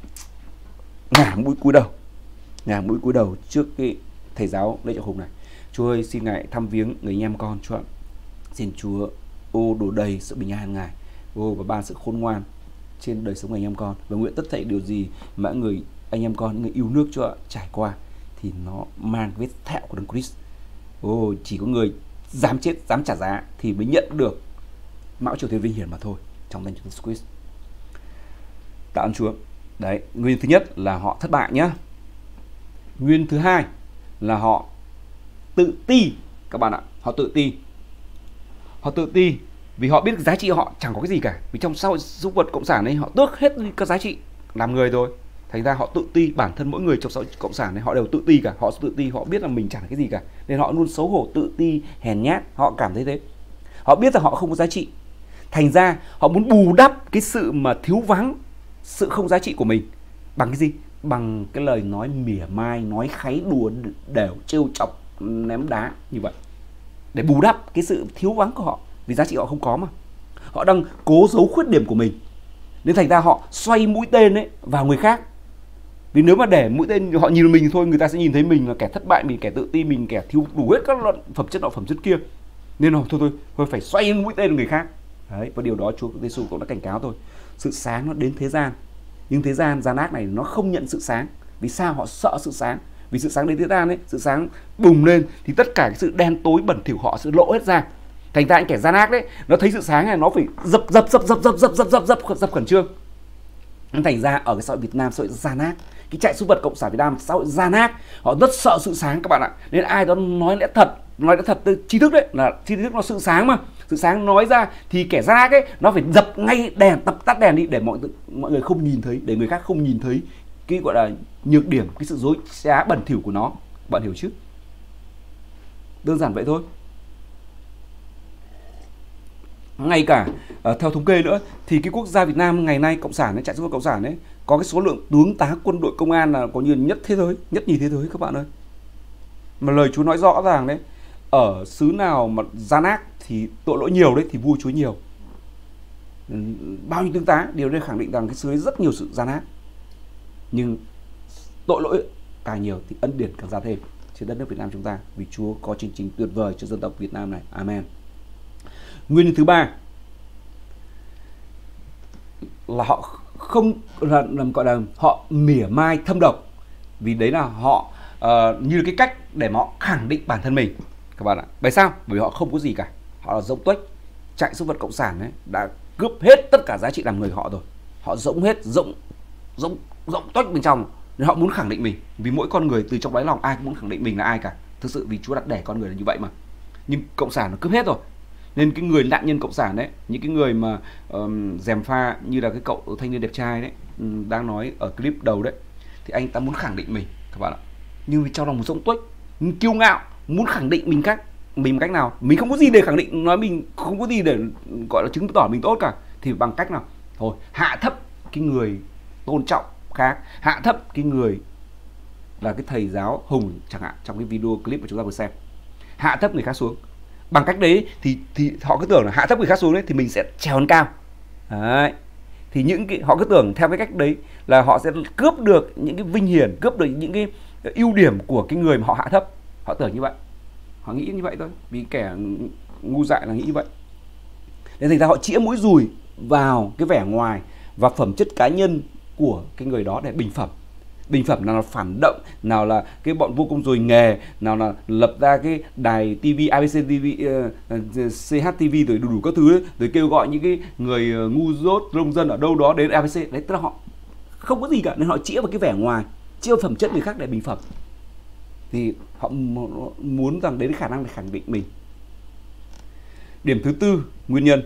ngả mũi cúi đầu, ngả mũi cúi đầu trước cái thầy giáo Lê Trọng Hùng này. Chúa ơi, xin Ngài thăm viếng người anh em con Chúa. Xin Chúa ô đổ đầy sự bình an Ngài, ô và ban sự khôn ngoan trên đời sống người anh em con, và nguyện tất thảy điều gì mà người anh em con, người yêu nước Chúa trải qua thì nó mang vết thẹo của Đấng Christ. Ô, chỉ có người dám chết, dám trả giá thì mới nhận được mão triều thiên vinh hiển mà thôi, trong danh Chúa Christ. Tạ ơn Chúa. Đấy, nguyên thứ nhất là họ thất bại nhá. Nguyên thứ hai là họ tự ti các bạn ạ. Họ tự ti. Họ tự ti vì họ biết giá trị họ chẳng có cái gì cả. Vì trong xã hội súc vật cộng sản này họ tước hết các giá trị làm người rồi. Thành ra họ tự ti, bản thân mỗi người trong xã hội cộng sản này họ đều tự ti cả. Họ tự ti, họ biết là mình chẳng là cái gì cả, nên họ luôn xấu hổ, tự ti, hèn nhát. Họ cảm thấy thế. Họ biết rằng họ không có giá trị. Thành ra họ muốn bù đắp cái sự mà thiếu vắng, sự không giá trị của mình bằng cái gì? Bằng cái lời nói mỉa mai, nói kháy đùa đều, trêu chọc, ném đá như vậy, để bù đắp cái sự thiếu vắng của họ. Vì giá trị họ không có mà. Họ đang cố giấu khuyết điểm của mình, nên thành ra họ xoay mũi tên ấy vào người khác. Vì nếu mà để mũi tên họ nhìn mình thì thôi, người ta sẽ nhìn thấy mình là kẻ thất bại, mình kẻ tự ti, mình kẻ thiếu đủ hết các loại phẩm chất nọ phẩm chất kia. Nên là thôi thôi thôi phải xoay mũi tên vào người khác. Đấy, và điều đó Chúa Giêsu cũng đã cảnh cáo tôi. Sự sáng nó đến thế gian, nhưng thế gian gian ác này nó không nhận sự sáng. Vì sao? Họ sợ sự sáng. Vì sự sáng đến thế gian ấy, sự sáng bùng lên thì tất cả cái sự đen tối bẩn thỉu họ sẽ lộ hết ra. Thành ra những kẻ gian ác đấy, nó thấy sự sáng này nó phải dập dập dập dập dập dập dập dập dập dập khẩn trương. Nên thành ra ở cái xã hội Việt Nam, xã hội gian ác, cái trại súc vật cộng sản Việt Nam, xã hội gian ác, họ rất sợ sự sáng các bạn ạ. Nên ai đó nói lẽ thật, nói lẽ thật từ tri thức đấy, là tri thức nó sự sáng mà, sự sáng nói ra thì kẻ gian ác ấy nó phải dập ngay đèn, tập tắt đèn đi để mọi mọi người không nhìn thấy, để người khác không nhìn thấy cái gọi là nhược điểm, cái sự dối trá bẩn thỉu của nó. Bạn hiểu chứ? Đơn giản vậy thôi. Ngay cả uh, theo thống kê nữa thì cái quốc gia Việt Nam ngày nay cộng sản ấy, trại súc vật cộng sản ấy, có cái số lượng tướng tá quân đội công an là có như nhất thế giới, nhất nhì thế giới các bạn ơi. Mà lời Chúa nói rõ ràng đấy, ở xứ nào mà gian ác thì tội lỗi nhiều đấy, thì vua chúa nhiều. Bao nhiêu tướng tá đều đây khẳng định rằng cái xứ ấy rất nhiều sự gian ác, nhưng tội lỗi càng nhiều thì ân điển càng ra thêm trên đất nước Việt Nam chúng ta, vì Chúa có chương trình tuyệt vời cho dân tộc Việt Nam này. Amen. Nguyên nhân thứ ba là họ không là, làm gọi là họ mỉa mai thâm độc, vì đấy là họ uh, như cái cách để mà họ khẳng định bản thân mình các bạn ạ. Bởi sao? Bởi vì họ không có gì cả, họ là rỗng tuếch. Chạy súc vật cộng sản ấy đã cướp hết tất cả giá trị làm người của họ rồi, họ rỗng hết, rỗng rỗng rỗng tuếch bên trong, nên họ muốn khẳng định mình. Vì mỗi con người từ trong đáy lòng ai cũng muốn khẳng định mình là ai cả, thực sự vì Chúa đặt đẻ con người là như vậy mà. Nhưng cộng sản nó cướp hết rồi, nên cái người nạn nhân cộng sản đấy, những cái người mà um, dèm pha như là cái cậu thanh niên đẹp trai đấy um, đang nói ở clip đầu đấy, thì anh ta muốn khẳng định mình các bạn ạ. Nhưng vì trong lòng một rỗng tuếch, kiêu ngạo, muốn khẳng định mình cách mình cách nào, mình không có gì để khẳng định, nói mình không có gì để gọi là chứng tỏ mình tốt cả, thì bằng cách nào thôi hạ thấp cái người tôn trọng khác, hạ thấp cái người là cái thầy giáo Hùng chẳng hạn trong cái video clip mà chúng ta vừa xem, hạ thấp người khác xuống. Bằng cách đấy thì thì họ cứ tưởng là hạ thấp người khác xuống đấy thì mình sẽ trèo lên cao đấy. Thì những cái họ cứ tưởng theo cái cách đấy là họ sẽ cướp được những cái vinh hiển, cướp được những cái ưu điểm của cái người mà họ hạ thấp. Họ tưởng như vậy, họ nghĩ như vậy thôi, vì kẻ ngu dại là nghĩ như vậy. Nên thành ra họ chĩa mũi dùi vào cái vẻ ngoài và phẩm chất cá nhân của cái người đó để bình phẩm. Bình phẩm nào là phản động, nào là cái bọn vô công rồi nghề, nào là lập ra cái đài ti vi, a bê xê ti vi, uh, xê hát ti vi rồi đủ đủ các thứ đấy, rồi kêu gọi những cái người uh, ngu dốt, nông dân ở đâu đó đến a bê xê. Đấy, tức là họ không có gì cả, nên họ chĩa vào cái vẻ ngoài, chĩa vào phẩm chất người khác để bình phẩm. Thì họ muốn rằng đến khả năng để khẳng định mình. Điểm thứ tư, nguyên nhân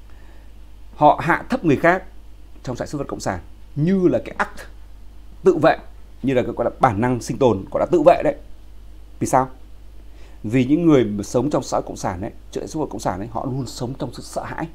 họ hạ thấp người khác trong trại súc vật cộng sản như là cái act tự vệ, như là cái gọi là bản năng sinh tồn, gọi là tự vệ đấy. Vì sao? Vì những người mà sống trong xã hội cộng sản đấy, trại súc vật cộng sản đấy, họ luôn sống trong sự sợ hãi.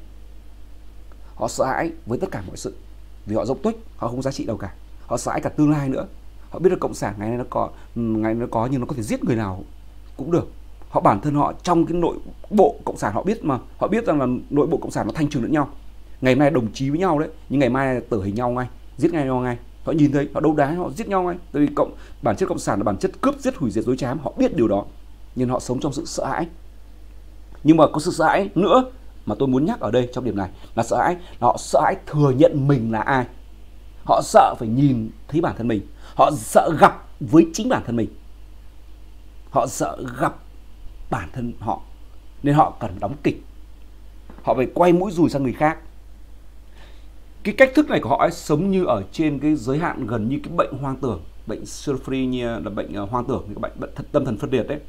Họ sợ hãi với tất cả mọi sự, vì họ rỗng tuếch, họ không có giá trị đâu cả. Họ sợ hãi cả tương lai nữa. Họ biết là cộng sản ngày nay nó có, ngày nó có nhưng nó có thể giết người nào cũng được. Họ bản thân họ trong cái nội bộ cộng sản họ biết mà, họ biết rằng là nội bộ cộng sản nó thanh trừng lẫn nhau. Ngày mai đồng chí với nhau đấy, nhưng ngày mai tử hình nhau ngay, giết ngay nhau ngay. Họ nhìn thấy, họ đấu đá, họ giết nhau ngay. Tại vì cộng bản chất cộng sản là bản chất cướp giết hủy diệt dối trá, họ biết điều đó, nhưng họ sống trong sự sợ hãi. Nhưng mà có sự sợ hãi nữa mà tôi muốn nhắc ở đây trong điểm này là sợ hãi là họ sợ hãi thừa nhận mình là ai. Họ sợ phải nhìn thấy bản thân mình, họ sợ gặp với chính bản thân mình, họ sợ gặp bản thân họ, nên họ cần đóng kịch, họ phải quay mũi dùi sang người khác. Cái cách thức này của họ ấy sống như ở trên cái giới hạn gần như cái bệnh hoang tưởng, bệnh schizophrenia là bệnh uh, hoang tưởng, cái bệnh, bệnh tâm thần phân liệt đấy.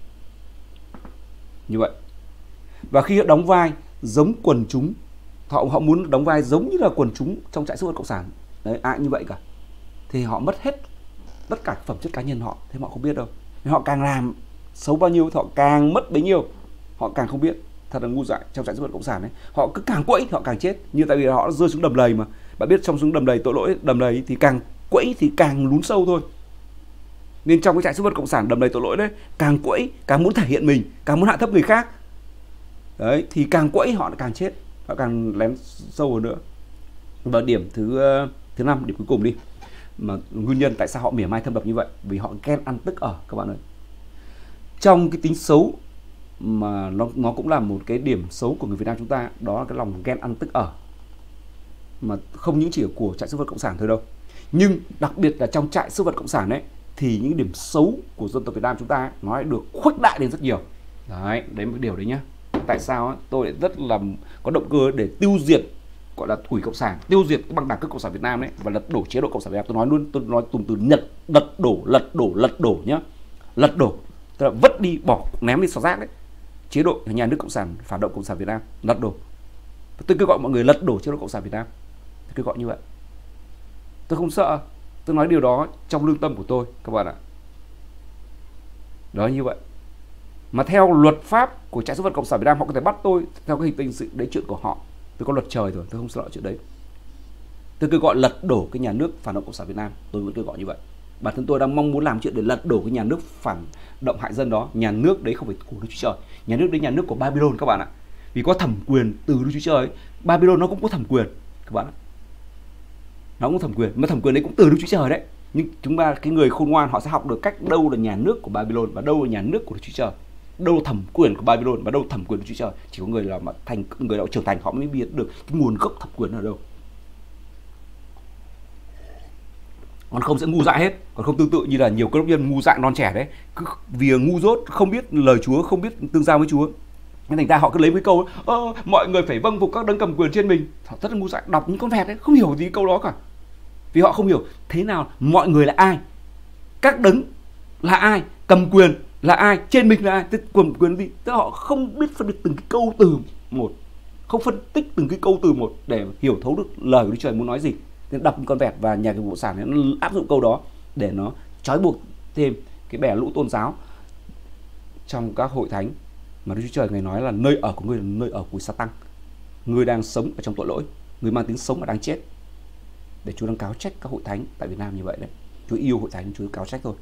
Như vậy. Và khi họ đóng vai giống quần chúng, họ họ muốn đóng vai giống như là quần chúng trong trại súc vật cộng sản. Đấy, ai như vậy cả. Thì họ mất hết tất cả phẩm chất cá nhân họ, thế họ không biết đâu. Nên họ càng làm xấu bao nhiêu thì họ càng mất bấy nhiêu, họ càng không biết. Thật là ngu dại trong trại súc vật cộng sản ấy, họ cứ càng quẫy thì họ càng chết. Như tại vì họ rơi xuống đầm lầy mà, bạn biết trong xuống đầm lầy tội lỗi, đầm lầy thì càng quẫy thì càng lún sâu thôi. Nên trong cái trại súc vật cộng sản đầm lầy tội lỗi đấy, càng quẫy, càng muốn thể hiện mình, càng muốn hạ thấp người khác, đấy thì càng quẫy họ càng chết, họ càng lén sâu hơn nữa. Và điểm thứ thứ năm, điểm cuối cùng đi, mà nguyên nhân tại sao họ mỉa mai thâm độc như vậy, vì họ ghen ăn tức ở các bạn ơi. Trong cái tính xấu mà nó nó cũng là một cái điểm xấu của người Việt Nam chúng ta, đó là cái lòng ghen ăn tức ở, mà không những chỉ ở của trại súc vật cộng sản thôi đâu, nhưng đặc biệt là trong trại súc vật cộng sản ấy thì những điểm xấu của dân tộc Việt Nam chúng ta nó được khuếch đại lên rất nhiều. Đấy, đấy một điều đấy nhá. Tại sao ấy, tôi lại rất là có động cơ để tiêu diệt, gọi là hủy cộng sản, tiêu diệt cái băng đảng cướp cộng sản Việt Nam đấy, và lật đổ chế độ cộng sản Việt Nam. Tôi nói luôn, tôi nói dùng từ nhật lật đổ, lật đổ, lật đổ nhá, lật đổ, tức là vứt đi, bỏ, ném đi xó rác đấy, chế độ nhà nước cộng sản, phản động cộng sản Việt Nam, lật đổ. Tôi kêu gọi mọi người lật đổ chế độ cộng sản Việt Nam, tôi kêu gọi như vậy. Tôi không sợ, tôi nói điều đó trong lương tâm của tôi các bạn ạ. Đó, như vậy. Mà theo luật pháp của trại súc vật cộng sản Việt Nam, họ có thể bắt tôi theo cái hình tình sự đấy, chuyện của họ. Tôi có luật trời rồi, tôi không sợ chuyện đấy. Tôi kêu gọi lật đổ cái nhà nước phản động cộng sản Việt Nam, tôi vẫn kêu gọi như vậy. Bản thân tôi đang mong muốn làm chuyện để lật đổ cái nhà nước phản động hại dân đó. Nhà nước đấy không phải của Đức Chúa Trời, nhà nước đấy nhà nước của Babylon các bạn ạ. Vì có thẩm quyền từ Đức Chúa Trời ấy. Babylon nó cũng có thẩm quyền các bạn ạ, nó cũng có thẩm quyền, mà thẩm quyền đấy cũng từ Đức Chúa Trời đấy. Nhưng chúng ta, cái người khôn ngoan, họ sẽ học được cách đâu là nhà nước của Babylon và đâu là nhà nước của Đức Chúa Trời, đâu là thẩm quyền của Babylon và đâu là thẩm quyền của Đức Chúa Trời. Chỉ có người là mà thành người đạo trưởng thành họ mới biết được cái nguồn gốc thẩm quyền ở đâu. còn không sẽ ngu dại hết. Còn không tương tự như là nhiều cơ đốc nhân ngu dại non trẻ đấy, cứ vì ngu dốt, không biết lời Chúa, không biết tương giao với Chúa, nên thành ra họ cứ lấy mấy câu ấy, ơ mọi người phải vâng phục các đấng cầm quyền trên mình. Họ rất là ngu dại, đọc những con vẹt đấy, không hiểu gì câu đó cả, vì họ không hiểu thế nào mọi người là ai, các đấng là ai, cầm quyền là ai, trên mình là ai, thế cầm quyền gì. Tức là họ không biết phân biệt từng cái câu từ một, không phân tích từng cái câu từ một để hiểu thấu được lời của Đức Trời muốn nói gì. Nên đọc con vẹt và nhà cái vụ sản này, nó áp dụng câu đó để nó trói buộc thêm cái bè lũ tôn giáo trong các hội thánh mà Đức Chúa Trời Ngài nói là nơi ở của ngươi là nơi ở của Sa-tăng, ngươi đang sống ở trong tội lỗi, ngươi mang tiếng sống mà đang chết. Để Chúa đang cáo trách các hội thánh tại Việt Nam như vậy đấy. Chúa yêu hội thánh, Chúa cáo trách thôi.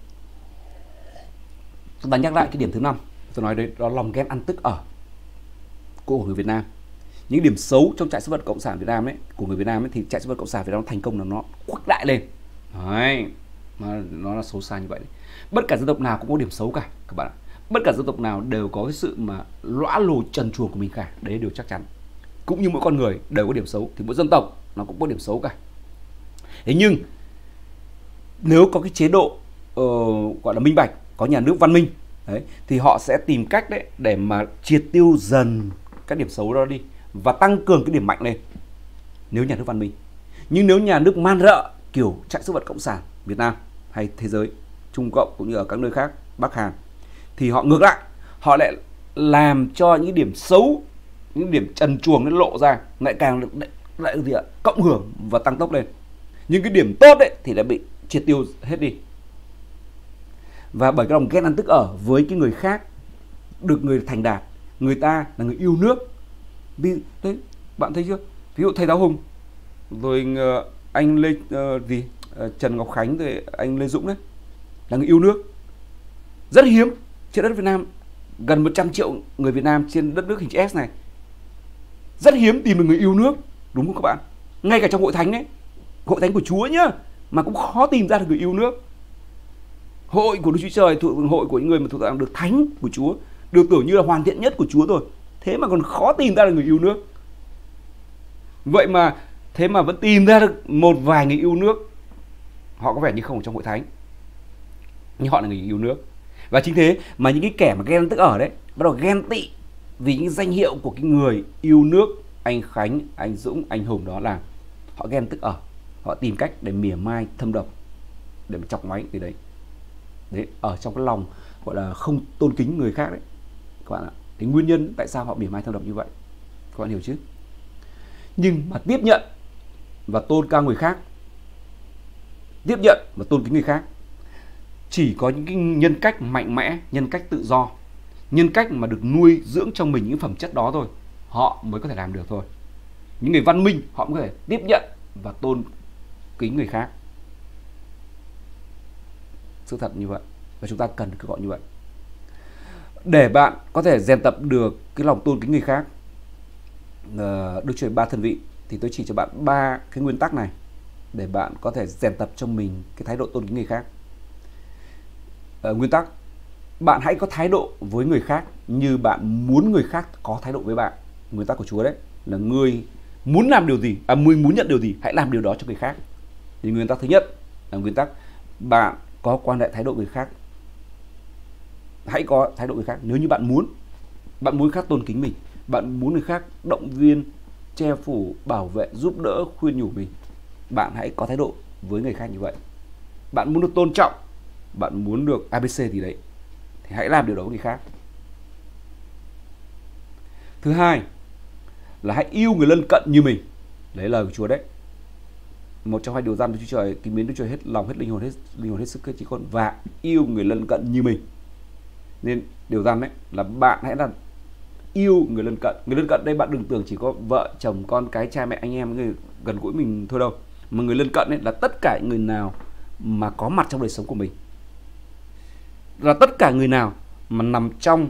Chúng ta nhắc lại cái điểm thứ năm, tôi nói đấy, đó là lòng ghen ăn tức ở của người Việt Nam. Những điểm xấu trong trại sinh vật cộng sản Việt Nam ấy, của người Việt Nam ấy, thì trại sinh vật cộng sản Việt Nam thành công là nó khuếch đại lên. Đấy, nó, nó là xấu xa như vậy đấy. Bất cả dân tộc nào cũng có điểm xấu cả các bạn ạ. Bất cả dân tộc nào đều có cái sự mà lõa lồ trần truồng của mình cả, đấy là điều chắc chắn. Cũng như mỗi con người đều có điểm xấu, thì mỗi dân tộc nó cũng có điểm xấu cả. Thế nhưng nếu có cái chế độ uh, gọi là minh bạch, có nhà nước văn minh đấy, thì họ sẽ tìm cách đấy để mà triệt tiêu dần các điểm xấu đó đi và tăng cường cái điểm mạnh lên, nếu nhà nước văn minh. Nhưng nếu nhà nước man rợ kiểu trại sinh vật cộng sản Việt Nam hay thế giới, Trung Cộng cũng như ở các nơi khác, Bắc Hàn, thì họ ngược lại, họ lại làm cho những điểm xấu, những điểm trần truồng nó lộ ra, lại càng lại, lại gì ạ? Cộng hưởng và tăng tốc lên. Nhưng cái điểm tốt đấy thì lại bị triệt tiêu hết đi. Và bởi cái lòng ghen ăn tức ở với cái người khác, được người thành đạt, người ta là người yêu nước. Vì đấy, bạn thấy chưa? Ví dụ thầy Giáo Hùng, rồi anh Lê uh, gì uh, Trần Ngọc Khánh, rồi anh Lê Dũng đấy, là người yêu nước. Rất hiếm trên đất Việt Nam, gần một trăm triệu người Việt Nam trên đất nước hình chữ S này, rất hiếm tìm được người yêu nước, đúng không các bạn? Ngay cả trong hội thánh đấy, hội thánh của Chúa nhá, mà cũng khó tìm ra được người yêu nước. Hội của Đức Chúa Trời, hội của những người mà thuộc dạng được thánh của Chúa, được tưởng như là hoàn thiện nhất của Chúa rồi, thế mà còn khó tìm ra được người yêu nước. Vậy mà thế mà vẫn tìm ra được một vài người yêu nước. Họ có vẻ như không ở trong hội thánh, nhưng họ là người yêu nước. Và chính thế mà những cái kẻ mà ghen tức ở đấy bắt đầu ghen tị vì những danh hiệu của cái người yêu nước, anh Khánh, anh Dũng, anh Hùng đó, là họ ghen tức ở, họ tìm cách để mỉa mai thâm độc, để mà chọc ngoáy từ đấy. Đấy, ở trong cái lòng gọi là không tôn kính người khác đấy các bạn ạ. Cái nguyên nhân tại sao họ mỉa mai thâm độc như vậy, các bạn hiểu chứ? Nhưng mà tiếp nhận và tôn cao người khác, tiếp nhận và tôn kính người khác, chỉ có những cái nhân cách mạnh mẽ, nhân cách tự do, nhân cách mà được nuôi dưỡng trong mình những phẩm chất đó thôi, họ mới có thể làm được thôi. Những người văn minh họ mới có thể tiếp nhận và tôn kính người khác. Sự thật như vậy, và chúng ta cần cứ gọi như vậy. Để bạn có thể rèn tập được cái lòng tôn kính người khác, Đức Chúa ba thân vị, thì tôi chỉ cho bạn ba cái nguyên tắc này để bạn có thể rèn tập trong mình cái thái độ tôn kính người khác. À, nguyên tắc: bạn hãy có thái độ với người khác như bạn muốn người khác có thái độ với bạn. Nguyên tắc của Chúa đấy là ngươi muốn làm điều gì, à, ngươi muốn nhận điều gì, hãy làm điều đó cho người khác. Thì nguyên tắc thứ nhất là nguyên tắc bạn có quan hệ thái độ với người khác, hãy có thái độ với người khác nếu như bạn muốn, bạn muốn người khác tôn kính mình, bạn muốn người khác động viên, che phủ, bảo vệ, giúp đỡ, khuyên nhủ mình, bạn hãy có thái độ với người khác như vậy. Bạn muốn được tôn trọng, bạn muốn được a bê xê gì đấy, thì hãy làm điều đó với người khác. Thứ hai là hãy yêu người lân cận như mình. Đấy là lời của Chúa đấy. Một trong hai điều răn Đức Chúa Trời: kính mến Đức Chúa Trời hết lòng, hết linh hồn, hết linh hồn, hết sức, hết trí con, và yêu người lân cận như mình. Nên điều răn đấy là bạn hãy là yêu người lân cận. Người lân cận đây bạn đừng tưởng chỉ có vợ, chồng, con cái, cha mẹ, anh em, người gần gũi mình thôi đâu. Mà người lân cận ấy là tất cả người nào mà có mặt trong đời sống của mình, là tất cả người nào mà nằm trong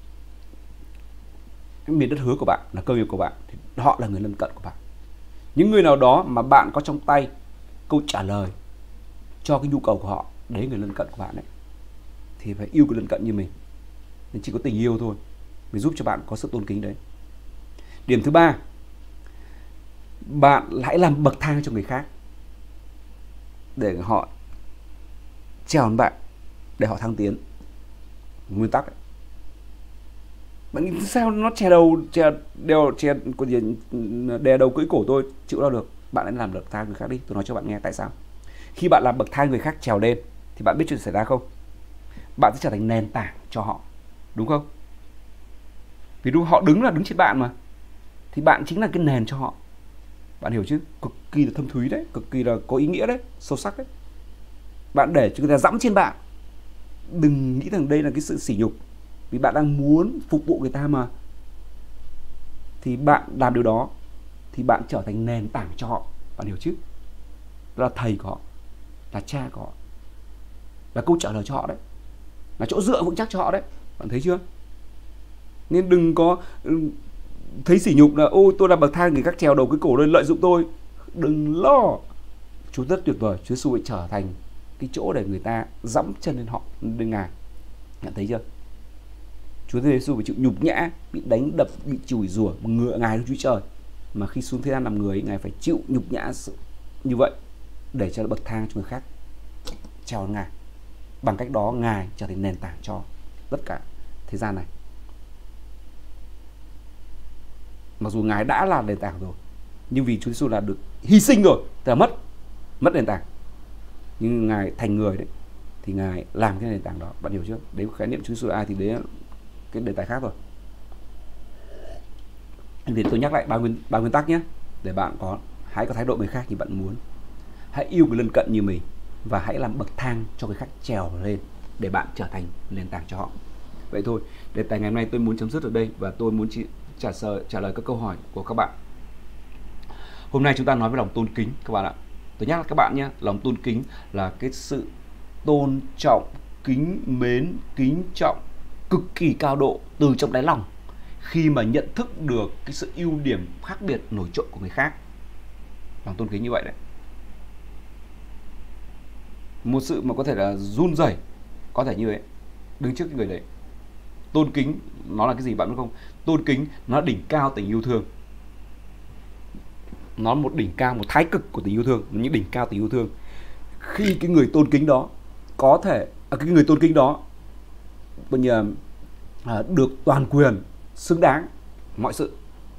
cái miền đất hứa của bạn, là cơ nghiệp của bạn, thì họ là người lân cận của bạn. Những người nào đó mà bạn có trong tay câu trả lời cho cái nhu cầu của họ, đấy người lân cận của bạn đấy. Thì phải yêu người lân cận như mình. Nên chỉ có tình yêu thôi mới giúp cho bạn có sự tôn kính đấy. Điểm thứ ba, bạn hãy làm bậc thang cho người khác để họ trèo lên bạn để họ thăng tiến. Nguyên tắc ấy. Bạn nghĩ sao nó chè đầu chè đeo chè có gì đè đầu cưỡi cổ tôi chịu đâu được. Bạn hãy làm bậc thang người khác đi. Tôi nói cho bạn nghe tại sao. Khi bạn làm bậc thang người khác trèo lên thì bạn biết chuyện xảy ra không? Bạn sẽ trở thành nền tảng cho họ, đúng không? Vì đúng họ đứng là đứng trên bạn mà, thì bạn chính là cái nền cho họ. Bạn hiểu chứ? Cực kỳ là thâm thúy đấy, cực kỳ là có ý nghĩa đấy, sâu sắc đấy. Bạn để cho người ta dẫm trên bạn, đừng nghĩ rằng đây là cái sự sỉ nhục, vì bạn đang muốn phục vụ người ta mà. Thì bạn làm điều đó thì bạn trở thành nền tảng cho họ. Bạn hiểu chứ? Đó là thầy của họ, là cha của họ, là câu trả lời cho họ đấy, là chỗ dựa vững chắc cho họ đấy. Bạn thấy chưa? Nên đừng có thấy sỉ nhục là ôi tôi là bậc thang người khác trèo đầu cái cổ lên lợi dụng tôi. Đừng lo. Chúa rất tuyệt vời. Chúa Giêsu trở thành cái chỗ để người ta dẫm chân lên họ, lên Ngài. Bạn thấy chưa? Chúa Giêsu phải chịu nhục nhã, bị đánh đập, bị chửi rủa, ngựa Ngài là Chúa Trời. Mà khi xuống thế gian làm người, Ngài phải chịu nhục nhã như vậy để cho bậc thang cho người khác trèo lên Ngài. Bằng cách đó Ngài trở thành nền tảng cho tất cả thế gian này. Mặc dù Ngài đã là nền tảng rồi, nhưng vì Chúa Giêsu là được hy sinh rồi, tức là mất mất nền tảng, nhưng Ngài thành người đấy thì Ngài làm cái nền tảng đó. Bạn hiểu chưa? Đấy khái niệm Chúa Giêsu ai thì đấy là cái đề tài khác rồi. Thì tôi nhắc lại ba nguyên ba nguyên tắc nhé, để bạn có hãy có thái độ người khác như bạn muốn, hãy yêu người lân cận như mình, và hãy làm bậc thang cho người khác trèo lên để bạn trở thành nền tảng cho họ. Vậy thôi, đề tài ngày hôm nay tôi muốn chấm dứt ở đây, và tôi muốn trả lời trả lời các câu hỏi của các bạn. Hôm nay chúng ta nói về lòng tôn kính các bạn ạ. Tôi nhắc lại các bạn nhé, lòng tôn kính là cái sự tôn trọng, kính mến, kính trọng cực kỳ cao độ từ trong đáy lòng, khi mà nhận thức được cái sự ưu điểm khác biệt nổi trội của người khác. Lòng tôn kính như vậy đấy. Một sự mà có thể là run rẩy, có thể như vậy, đứng trước cái người đấy. Tôn kính nó là cái gì bạn biết không? Tôn kính nó là đỉnh cao tình yêu thương. Nó là một đỉnh cao, một thái cực của tình yêu thương, những đỉnh cao tình yêu thương. Khi cái người tôn kính đó có thể à, cái người tôn kính đó coi như à, được toàn quyền, xứng đáng mọi sự.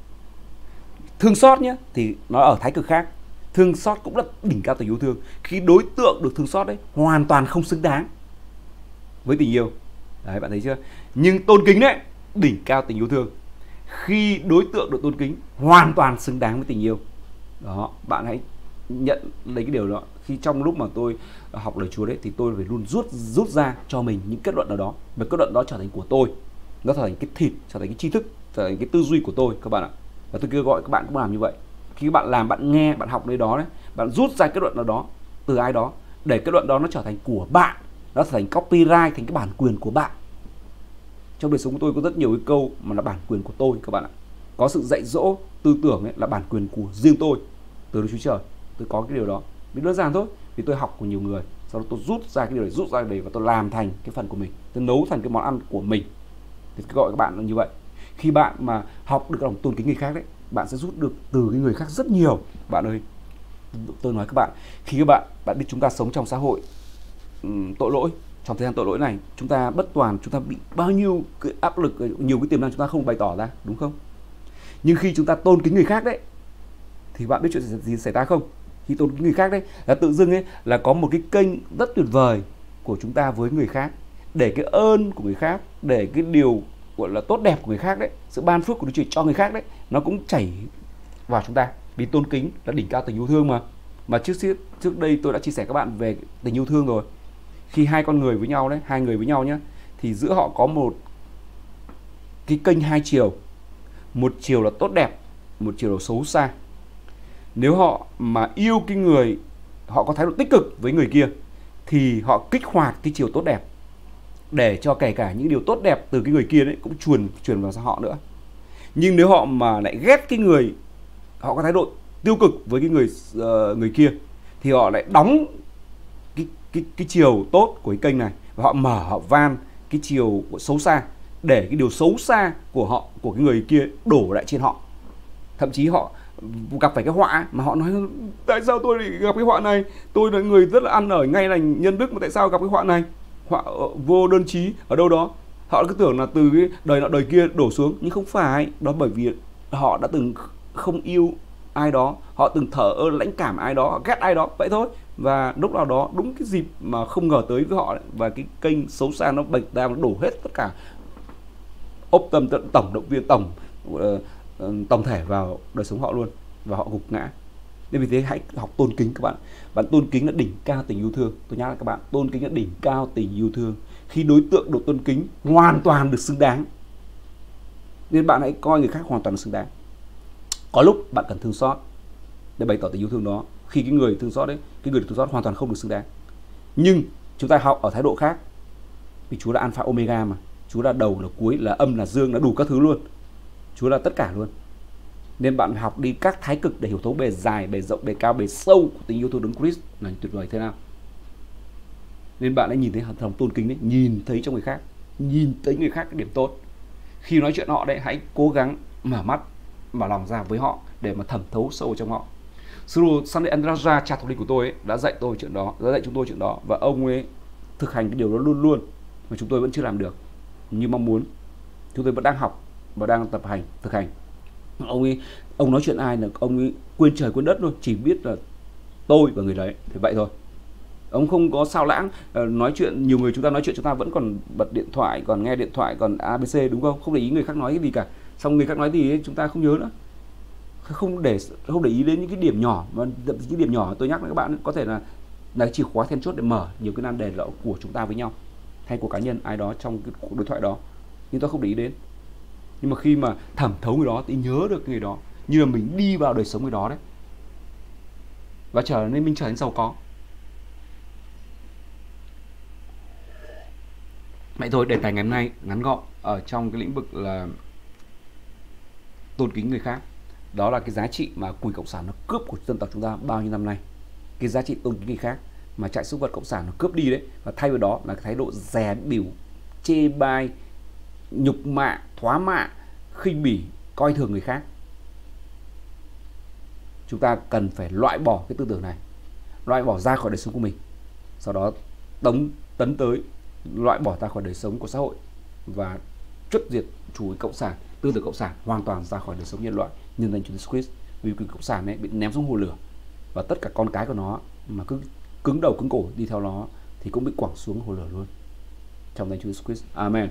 Thương xót nhé thì nó ở thái cực khác. Thương xót cũng là đỉnh cao tình yêu thương. Khi đối tượng được thương xót đấy hoàn toàn không xứng đáng với tình yêu. Đấy, bạn thấy chưa? Nhưng tôn kính đấy, đỉnh cao tình yêu thương. Khi đối tượng được tôn kính hoàn toàn xứng đáng với tình yêu. Đó, bạn hãy nhận lấy cái điều đó. Khi trong lúc mà tôi học lời Chúa đấy thì tôi phải luôn rút rút ra cho mình những kết luận nào đó, và kết luận đó trở thành của tôi, nó trở thành cái thịt, trở thành cái tri thức, trở thành cái tư duy của tôi các bạn ạ. Và tôi kêu gọi các bạn cũng làm như vậy. Khi bạn làm, bạn nghe, bạn học nơi đó đấy, bạn rút ra kết luận nào đó từ ai đó, để kết luận đó nó trở thành của bạn, nó trở thành copyright, thành cái bản quyền của bạn. Trong đời sống của tôi có rất nhiều cái câu mà là bản quyền của tôi các bạn ạ. Có sự dạy dỗ tư tưởng ấy là bản quyền của riêng tôi từ Đức Chúa Trời. Tôi có cái điều đó, vì đơn giản thôi, vì tôi học của nhiều người, sau đó tôi rút ra cái điều này, rút ra đây và tôi làm thành cái phần của mình, tôi nấu thành cái món ăn của mình. Thì tôi gọi các bạn là như vậy. Khi bạn mà học được lòng tôn kính người khác đấy, bạn sẽ rút được từ cái người khác rất nhiều. Bạn ơi, tôi nói các bạn, khi các bạn bạn biết chúng ta sống trong xã hội um, tội lỗi, trong thời gian tội lỗi này, chúng ta bất toàn, chúng ta bị bao nhiêu cái áp lực, nhiều cái tiềm năng chúng ta không bày tỏ ra, đúng không? Nhưng khi chúng ta tôn kính người khác đấy, thì bạn biết chuyện gì xảy ra không? Khi tôn kính người khác đấy, là tự dưng ấy là có một cái kênh rất tuyệt vời của chúng ta với người khác, để cái ơn của người khác, để cái điều gọi là tốt đẹp của người khác đấy, sự ban phước của Đức Chúa cho người khác đấy, nó cũng chảy vào chúng ta. Vì tôn kính là đỉnh cao tình yêu thương mà. Mà trước trước đây tôi đã chia sẻ các bạn về tình yêu thương rồi. Khi hai con người với nhau đấy, hai người với nhau nhé, thì giữa họ có một cái kênh hai chiều. Một chiều là tốt đẹp, một chiều là xấu xa. Nếu họ mà yêu cái người, họ có thái độ tích cực với người kia, thì họ kích hoạt cái chiều tốt đẹp, để cho kể cả những điều tốt đẹp từ cái người kia đấy cũng truyền truyền vào họ nữa. Nhưng nếu họ mà lại ghét cái người, họ có thái độ tiêu cực với cái người uh, người kia, thì họ lại đóng cái cái cái chiều tốt của cái kênh này, và họ mở, họ van cái chiều của xấu xa, để cái điều xấu xa của họ, của cái người kia đổ lại trên họ. Thậm chí họ gặp phải cái họa mà họ nói tại sao tôi lại gặp cái họa này, tôi là người rất là ăn ở ngay lành nhân đức mà tại sao gặp cái họa này, họa vô đơn chí ở đâu đó. Họ cứ tưởng là từ cái đời nọ đời kia đổ xuống, nhưng không phải, đó bởi vì họ đã từng không yêu ai đó, họ từng thờ ơ lãnh cảm ai đó, họ ghét ai đó, vậy thôi. Và lúc nào đó đúng cái dịp mà không ngờ tới với họ, và cái kênh xấu xa nó bật ra, nó đổ hết tất cả ốc tâm tận tổng động viên tổng uh, uh, tổng thể vào đời sống họ luôn, và họ gục ngã. Nên vì thế hãy học tôn kính các bạn. Bạn tôn kính là đỉnh cao tình yêu thương. Tôi nhắc lại các bạn, tôn kính là đỉnh cao tình yêu thương. Khi đối tượng được tôn kính hoàn toàn được xứng đáng, nên bạn hãy coi người khác hoàn toàn được xứng đáng. Có lúc bạn cần thương xót để bày tỏ tình yêu thương đó. Khi cái người thương xót đấy, cái người được thương xót hoàn toàn không được xứng đáng. Nhưng chúng ta học ở thái độ khác, vì Chúa là Alpha Omega mà, Chúa là đầu là cuối, là âm là dương, là đủ các thứ luôn. Chúa là tất cả luôn. Nên bạn học đi các thái cực để hiểu thấu bề dài, bề rộng, bề cao, bề sâu của tình yêu thương Đấng Christ là tuyệt vời thế nào. Nên bạn hãy nhìn thấy lòng tôn kính đấy, nhìn thấy trong người khác, nhìn thấy người khác cái điểm tốt. Khi nói chuyện họ đấy, hãy cố gắng mở mắt, mở lòng ra với họ để mà thẩm thấu sâu trong họ. Sư đồ Sunday Andraja, cha thống linh của tôi ấy, đã dạy tôi chuyện đó, đã dạy chúng tôi chuyện đó, và ông ấy thực hành cái điều đó luôn luôn, mà chúng tôi vẫn chưa làm được như mong muốn. Chúng tôi vẫn đang học và đang tập hành, thực hành. Ông ấy, ông nói chuyện ai là ông ấy quên trời quên đất luôn, chỉ biết là tôi và người đấy, thì vậy thôi. Ông không có sao lãng. Nói chuyện, nhiều người chúng ta nói chuyện chúng ta vẫn còn bật điện thoại, còn nghe điện thoại, còn a bê xê, đúng không? Không để ý người khác nói cái gì cả. Xong người khác nói gì ấy, chúng ta không nhớ nữa. Không để không để ý đến những cái điểm nhỏ, mà những cái điểm nhỏ tôi nhắc với các bạn có thể là là chìa khóa then chốt để mở nhiều cái nan đề lỡ của chúng ta với nhau, hay của cá nhân ai đó trong cái cuộc đối thoại đó, nhưng tôi không để ý đến. Nhưng mà khi mà thẩm thấu người đó thì nhớ được người đó, như là mình đi vào đời sống người đó đấy, và trở nên mình trở nên giàu có. Vậy thôi, đề tài ngày hôm nay ngắn gọn ở trong cái lĩnh vực là tôn kính người khác. Đó là cái giá trị mà Quỷ Cộng sản nó cướp của dân tộc chúng ta bao nhiêu năm nay. Cái giá trị tôn kính người khác mà trại súc vật Cộng sản nó cướp đi đấy. Và thay vào đó là cái thái độ dè bỉu, chê bai, nhục mạ, thoá mạ, khinh bỉ, coi thường người khác. Chúng ta cần phải loại bỏ cái tư tưởng này, loại bỏ ra khỏi đời sống của mình, sau đó tống tấn tới loại bỏ ra khỏi đời sống của xã hội và truất diệt chủ nghĩa cộng sản, tư tưởng cộng sản hoàn toàn ra khỏi đời sống nhân loại, nhân danh Chúa Jesus Christ. Vì cái cộng sản ấy bị ném xuống hồ lửa, và tất cả con cái của nó mà cứ cứng đầu cứng cổ đi theo nó thì cũng bị quẳng xuống hồ lửa luôn. Trong danh Chúa Jesus Christ. Amen.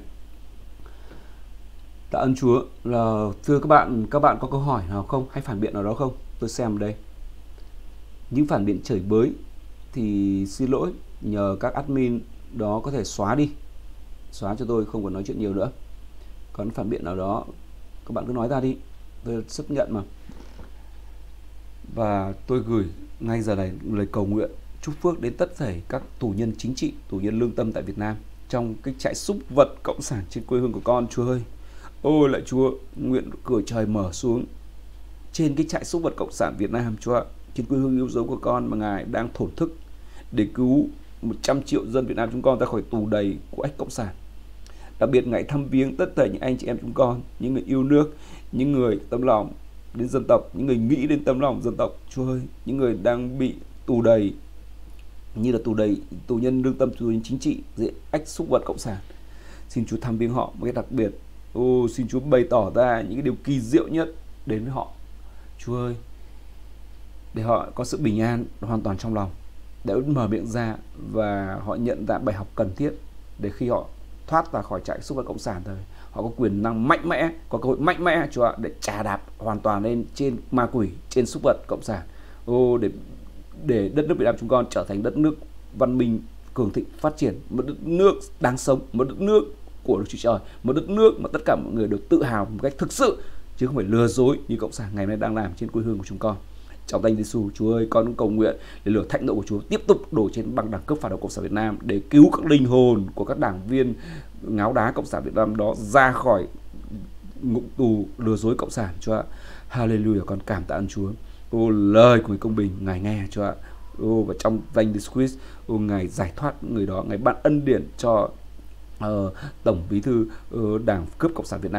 Tạ ơn Chúa. Là thưa các bạn, các bạn có câu hỏi nào không, hay phản biện nào đó không? Tôi xem ở đây. Những phản biện chửi bới thì xin lỗi, nhờ các admin đó có thể xóa đi, xóa cho tôi không còn nói chuyện nhiều nữa. Còn phản biện nào đó các bạn cứ nói ra đi, tôi chấp nhận mà. Và tôi gửi ngay giờ này lời cầu nguyện chúc phước đến tất thảy các tù nhân chính trị, tù nhân lương tâm tại Việt Nam, trong cái trại súc vật cộng sản trên quê hương của con. Chúa ơi, ôi lạy Chúa, nguyện cửa trời mở xuống trên cái trại súc vật cộng sản Việt Nam, Chúa ạ, trên quê hương yêu dấu của con mà Ngài đang thổn thức để cứu một trăm triệu dân Việt Nam chúng con ra khỏi tù đầy của ách cộng sản. Đặc biệt Ngài thăm viếng tất cả những anh chị em chúng con, những người yêu nước, những người tấm lòng đến dân tộc, những người nghĩ đến tấm lòng dân tộc. Chúa ơi, những người đang bị tù đầy, như là tù đầy tù nhân lương tâm, tù nhân chính trị dưới ách súc vật cộng sản, xin Chúa thăm viếng họ một cái đặc biệt. Ô, xin Chúa bày tỏ ra những cái điều kỳ diệu nhất đến với họ, Chúa ơi, để họ có sự bình an hoàn toàn trong lòng, để mở miệng ra và họ nhận ra bài học cần thiết để khi họ thoát ra khỏi trại súc vật cộng sản rồi, họ có quyền năng mạnh mẽ, có cơ hội mạnh mẽ, Chúa ạ, để trà đạp hoàn toàn lên trên ma quỷ, trên súc vật cộng sản. Ô, để để đất nước Việt Nam chúng con trở thành đất nước văn minh, cường thịnh, phát triển, một đất nước đáng sống, một đất nước của Đức Chúa Trời, một đất nước mà tất cả mọi người được tự hào một cách thực sự, chứ không phải lừa dối như cộng sản ngày nay đang làm trên quê hương của chúng con. Trong danh Giêsu, Chúa ơi, con cũng cầu nguyện để lửa thạnh nộ của Chúa tiếp tục đổ trên băng đảng cấp phản động cộng sản Việt Nam, để cứu các linh hồn của các đảng viên ngáo đá cộng sản Việt Nam đó ra khỏi ngục tù lừa dối cộng sản, Chúa ạ. Hallelujah, con cảm tạ ơn Chúa. Ô, lời của người công bình Ngài nghe, Chúa ạ. Ô, và trong danh Jesus Christ, ô, Ngài giải thoát người đó, Ngài ban ân điển cho uh, Tổng Bí thư uh, Đảng cướp cộng sản Việt Nam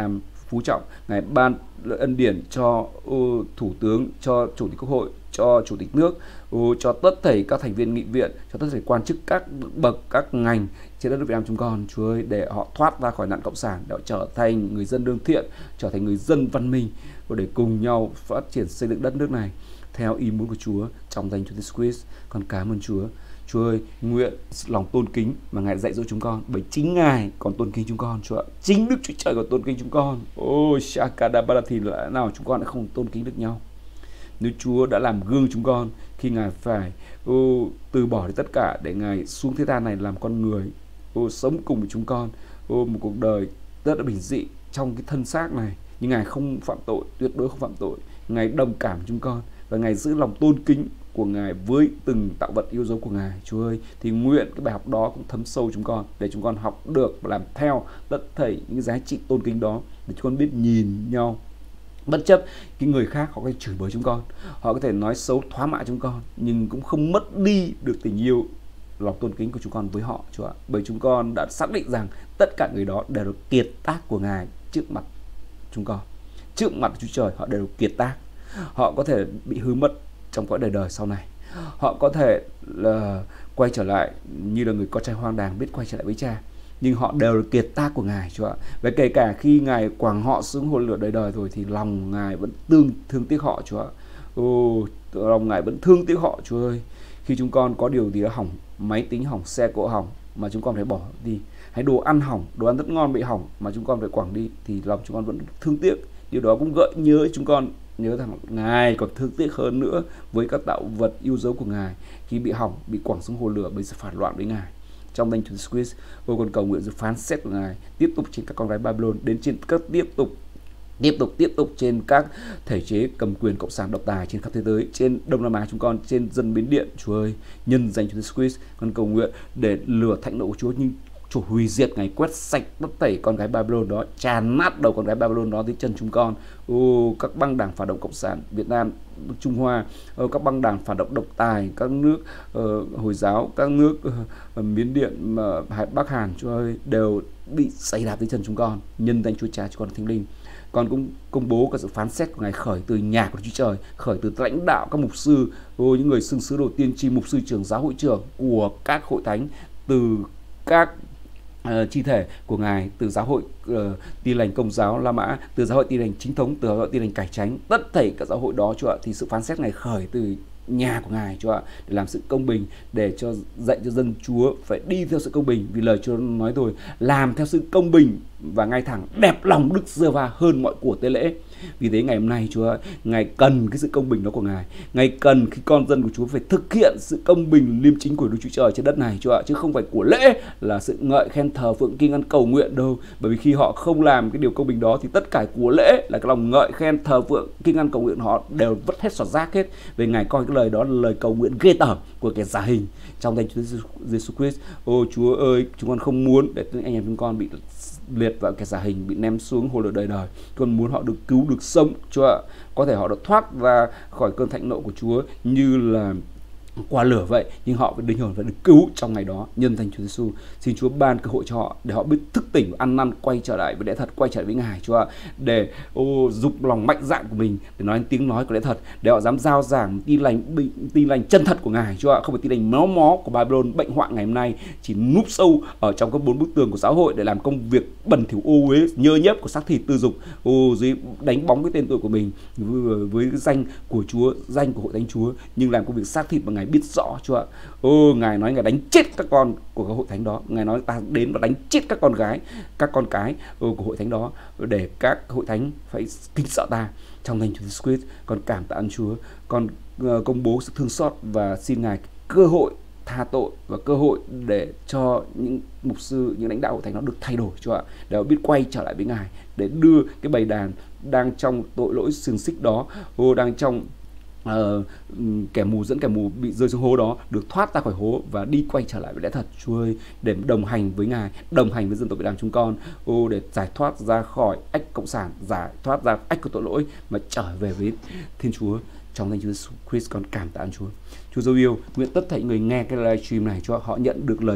phú trọng, Ngài ban ân điển cho ô, thủ tướng, cho chủ tịch quốc hội, cho chủ tịch nước, ô, cho tất thảy các thành viên nghị viện, cho tất thảy quan chức các bậc, các ngành trên đất nước Việt Nam chúng con, Chúa ơi, để họ thoát ra khỏi nạn cộng sản, để họ trở thành người dân lương thiện, trở thành người dân văn minh, và để cùng nhau phát triển xây dựng đất nước này theo ý muốn của Chúa, trong danh Chúa Jesus Christ. Con cảm ơn Chúa. Chúa ơi, nguyện lòng tôn kính mà Ngài dạy dỗ chúng con, bởi chính Ngài còn tôn kính chúng con, Chúa ạ. Chính Đức Chúa Trời còn tôn kính chúng con. Ôi, Shakadabarati, lẽ nào chúng con đã không tôn kính được nhau? Nếu Chúa đã làm gương chúng con khi Ngài phải ô, từ bỏ đi tất cả để Ngài xuống thế gian này làm con người, ô, sống cùng với chúng con, ô, một cuộc đời rất là bình dị trong cái thân xác này, nhưng Ngài không phạm tội, tuyệt đối không phạm tội. Ngài đồng cảm với chúng con và Ngài giữ lòng tôn kính của Ngài với từng tạo vật yêu dấu của Ngài. Chúa ơi, thì nguyện cái bài học đó cũng thấm sâu chúng con, để chúng con học được và làm theo tất thảy những giá trị tôn kính đó, để chúng con biết nhìn nhau bất chấp cái người khác họ có thể chửi bới chúng con, họ có thể nói xấu thoá mạ chúng con, nhưng cũng không mất đi được tình yêu, lòng tôn kính của chúng con với họ, Chúa ạ. Bởi chúng con đã xác định rằng tất cả người đó đều là kiệt tác của Ngài trước mặt chúng con, trước mặt Chúa Trời. Họ đều kiệt tác, họ có thể bị hư mất trong cõi đời đời sau này, họ có thể là quay trở lại như là người con trai hoang đàng biết quay trở lại với cha, nhưng họ đều là kiệt tác của Ngài, Chúa ạ. Và kể cả khi Ngài quẳng họ xuống hồ lửa đời đời rồi thì lòng Ngài vẫn tương thương tiếc họ, Chúa ạ. Ô, lòng Ngài vẫn thương tiếc họ, Chúa ơi. Khi chúng con có điều gì đó hỏng, máy tính hỏng, xe cộ hỏng mà chúng con phải bỏ đi, hay đồ ăn hỏng, đồ ăn rất ngon bị hỏng mà chúng con phải quẳng đi, thì lòng chúng con vẫn thương tiếc. Điều đó cũng gợi nhớ chúng con nhớ rằng Ngài còn thương tiếc hơn nữa với các tạo vật yêu dấu của Ngài khi bị hỏng, bị quẳng xuống hồ lửa bởi sự phản loạn với Ngài. Trong danh Chúa Jesus Christ, tôi còn cầu nguyện sự phán xét của Ngài tiếp tục trên các con gái Babylon, đến trên các tiếp tục tiếp tục tiếp tục trên các thể chế cầm quyền cộng sản độc tài trên khắp thế giới, trên Đông Nam Á chúng con, trên dân Miến Điện. Chúa ơi, nhân danh Chúa Jesus Christ, con cầu nguyện để lửa thạnh nộ của Chúa nhưng Chúa hủy diệt Ngài, quét sạch tất tẩy con gái Babylon đó, tràn nát đầu con gái Babylon đó dưới chân chúng con. Ô, các băng đảng phản động cộng sản Việt Nam, Trung Hoa, ô, các băng đảng phản động độc tài, các nước uh, Hồi giáo, các nước uh, Miến Điện, uh, Bắc Hàn, Chúa ơi, đều bị giày đạp dưới chân chúng con. Nhân danh Chúa Cha, Chúa Con Thánh Linh, con cũng công bố các sự phán xét của Ngài khởi từ nhà của Chúa Trời, khởi từ lãnh đạo các mục sư, ô, những người xưng sứ đồ tiên tri, mục sư trưởng, giáo hội trưởng của các hội thánh, từ các Uh, chi thể của Ngài, từ giáo hội uh, Tin lành Công giáo La Mã, từ giáo hội Tin lành Chính thống, từ giáo hội Tin lành Cải Chánh, tất thảy các giáo hội đó, Chúa ạ, thì sự phán xét Ngài khởi từ nhà của Ngài, Chúa ạ, để làm sự công bình, để cho dạy cho dân Chúa phải đi theo sự công bình, vì lời Chúa nói rồi, làm theo sự công bình và ngay thẳng, đẹp lòng Đức Giê-hô-va hơn mọi của tế lễ. Vì thế ngày hôm nay, Chúa, Ngài cần cái sự công bình đó của Ngài. Ngài cần khi con dân của Chúa phải thực hiện sự công bình liêm chính của Đức Chúa Trời trên đất này, Chúa ạ, chứ không phải của lễ là sự ngợi khen thờ phượng kinh ăn cầu nguyện đâu. Bởi vì khi họ không làm cái điều công bình đó thì tất cả của lễ là cái lòng ngợi khen thờ phượng kinh ăn cầu nguyện họ đều vứt hết sọt rác hết. Vì Ngài coi cái lời đó là lời cầu nguyện ghê tởm của kẻ giả hình. Trong danh Chúa Jesus Christ, ô Chúa ơi, chúng con không muốn để anh em chúng con bị liệt vào kẻ giả hình, bị ném xuống hồ lửa đời đời. Con muốn họ được cứu, được sống, Chúa ạ. Có thể họ được thoát ra khỏi cơn thạnh nộ của Chúa như là qua lửa vậy, nhưng họ phải linh hồn phải được cứu trong ngày đó. Nhân danh Chúa Giêsu, xin Chúa ban cơ hội cho họ để họ biết thức tỉnh, ăn năn, quay trở lại với lẽ thật, quay trở lại với Ngài, Chúa ạ. Để ô dục lòng mạnh dạn của mình để nói tiếng nói của lẽ thật, để họ dám giao giảng tin lành, tin lành chân thật của Ngài, Chúa ạ. Không phải tin lành méo mó của Babylon bệnh hoạn ngày hôm nay chỉ núp sâu ở trong các bốn bức tường của xã hội để làm công việc bẩn thỉu ô uế nhơ nhớp của xác thịt tư dục, ô dưới đánh bóng cái tên tuổi của mình với, với danh của Chúa, danh của hội thánh Chúa, nhưng làm công việc xác thịt mà Ngài biết rõ, Chúa ạ. Ô, Ngài nói Ngài đánh chết các con của các hội thánh đó. Ngài nói ta đến và đánh chết các con gái, các con cái ô, của hội thánh đó, để các hội thánh phải kính sợ ta. Trong danh Chúa Jesus Christ, con cảm tạ ơn Chúa, con uh, công bố sự thương xót và xin Ngài cơ hội tha tội và cơ hội để cho những mục sư, những lãnh đạo hội thánh nó được thay đổi, Chúa ạ, để họ biết quay trở lại với Ngài, để đưa cái bầy đàn đang trong tội lỗi xiềng xích đó, ô, đang trong Uh, kẻ mù dẫn kẻ mù bị rơi xuống hố đó được thoát ra khỏi hố và đi quay trở lại với lẽ thật, Chúa ơi, để đồng hành với Ngài, đồng hành với dân tộc Việt Nam chúng con, ô, để giải thoát ra khỏi ách cộng sản, giải thoát ra ách của tội lỗi mà trở về với Thiên Chúa. Trong danh Chúa Jesus Christ, con cảm tạ ơn Chúa. Chúa dấu yêu, nguyện tất thảy người nghe cái livestream này cho họ nhận được lời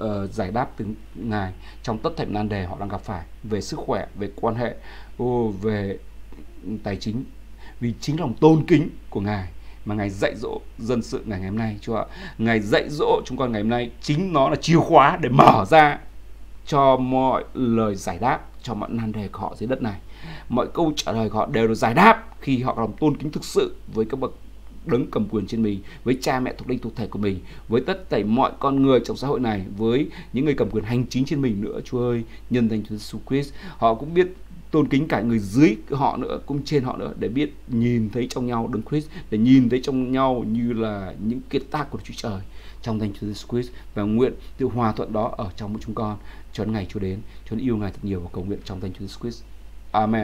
uh, giải đáp từ Ngài trong tất thảy nan đề họ đang gặp phải, về sức khỏe, về quan hệ, oh, về tài chính, vì chính lòng tôn kính của Ngài mà Ngài dạy dỗ dân sự Ngài ngày hôm nay, Chúa ạ. Ngài dạy dỗ chúng con ngày hôm nay, chính nó là chìa khóa để mở ra cho mọi lời giải đáp, cho mọi nan đề của họ dưới đất này. Mọi câu trả lời của họ đều được giải đáp khi họ có lòng tôn kính thực sự với các bậc đấng cầm quyền trên mình, với cha mẹ thuộc linh thuộc thể của mình, với tất thảy mọi con người trong xã hội này, với những người cầm quyền hành chính trên mình nữa. Chúa ơi, nhân danh Chúa Jesus Christ, họ cũng biết tôn kính cả người dưới họ nữa, cũng trên họ nữa, để biết nhìn thấy trong nhau đấng Christ, để nhìn thấy trong nhau như là những kiệt tác của Chúa Trời, trong danh Chúa Jesus Christ. Và nguyện sự hòa thuận đó ở trong mỗi chúng con cho đến ngày Chúa đến. Chúa yêu Ngài thật nhiều và cầu nguyện trong danh Chúa Jesus Christ. Amen.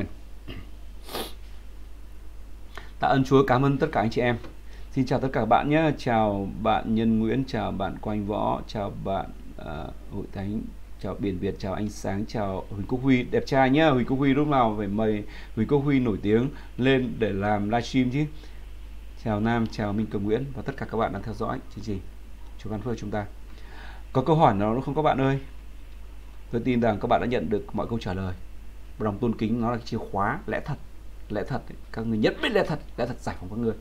Tạ ơn Chúa, cảm ơn tất cả anh chị em. Xin chào tất cả các bạn nhé. Chào bạn Nhân Nguyễn, chào bạn Quang Võ, chào bạn uh, Hội Thánh, chào Biển Việt, chào Ánh Sáng, chào Huỳnh Quốc Huy, đẹp trai nhá. Huỳnh Quốc Huy lúc nào phải mời Huỳnh Quốc Huy nổi tiếng lên để làm livestream chứ. Chào Nam, chào Minh Cầm Nguyễn và tất cả các bạn đang theo dõi chương trình. Chúa ban phước chúng ta. Có câu hỏi nào không các bạn ơi? Tôi tin rằng các bạn đã nhận được mọi câu trả lời. Lòng tôn kính nó là chìa khóa lẽ thật. Lẽ thật, các người nhất biết lẽ thật, lẽ thật giải phóng các người.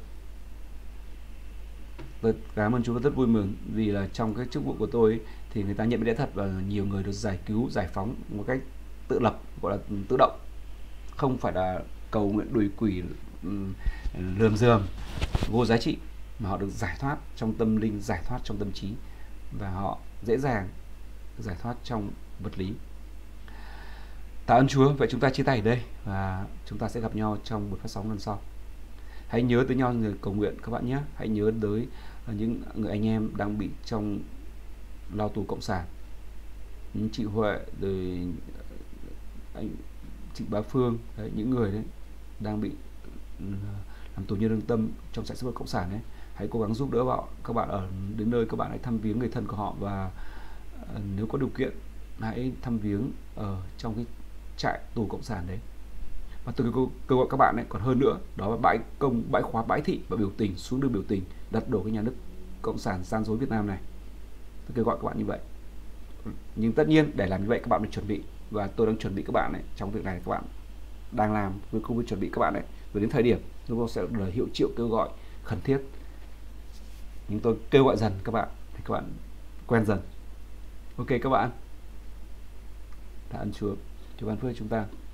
Tôi cảm ơn Chúa, rất vui mừng vì là trong cái chức vụ của tôi ấy, thì người ta nhận biết lẽ thật và nhiều người được giải cứu, giải phóng một cách tự lập, gọi là tự động, không phải là cầu nguyện đùi quỷ lườm rườm vô giá trị, mà họ được giải thoát trong tâm linh, giải thoát trong tâm trí, và họ dễ dàng giải thoát trong vật lý. Tạ ơn Chúa. Vậy chúng ta chia tay ở đây và chúng ta sẽ gặp nhau trong một phát sóng lần sau. Hãy nhớ tới nhau người cầu nguyện các bạn nhé. Hãy nhớ tới những người anh em đang bị trong lao tù cộng sản, những chị Huệ, rồi anh chị Bá Phương, đấy, những người đấy đang bị làm tù nhân lương tâm trong trại sức cộng sản đấy. Hãy cố gắng giúp đỡ họ. Các bạn ở đến nơi các bạn hãy thăm viếng người thân của họ, và uh, nếu có điều kiện hãy thăm viếng ở trong cái trại tù cộng sản đấy. Và tôi kêu gọi các bạn ấy, còn hơn nữa, đó là bãi công, bãi khóa, bãi thị và biểu tình, xuống đường biểu tình, đặt đổ cái nhà nước cộng sản gian dối Việt Nam này. Tôi kêu gọi các bạn như vậy. Nhưng tất nhiên để làm như vậy các bạn phải chuẩn bị, và tôi đang chuẩn bị các bạn ấy, trong việc này các bạn đang làm, tôi không biết chuẩn bị các bạn ấy, rồi đến thời điểm chúng tôi sẽ lời hiệu triệu kêu gọi khẩn thiết. Nhưng tôi kêu gọi dần các bạn, thì các bạn quen dần. Ok các bạn. Tạ ơn Chúa, Chúa ban phước chúng ta.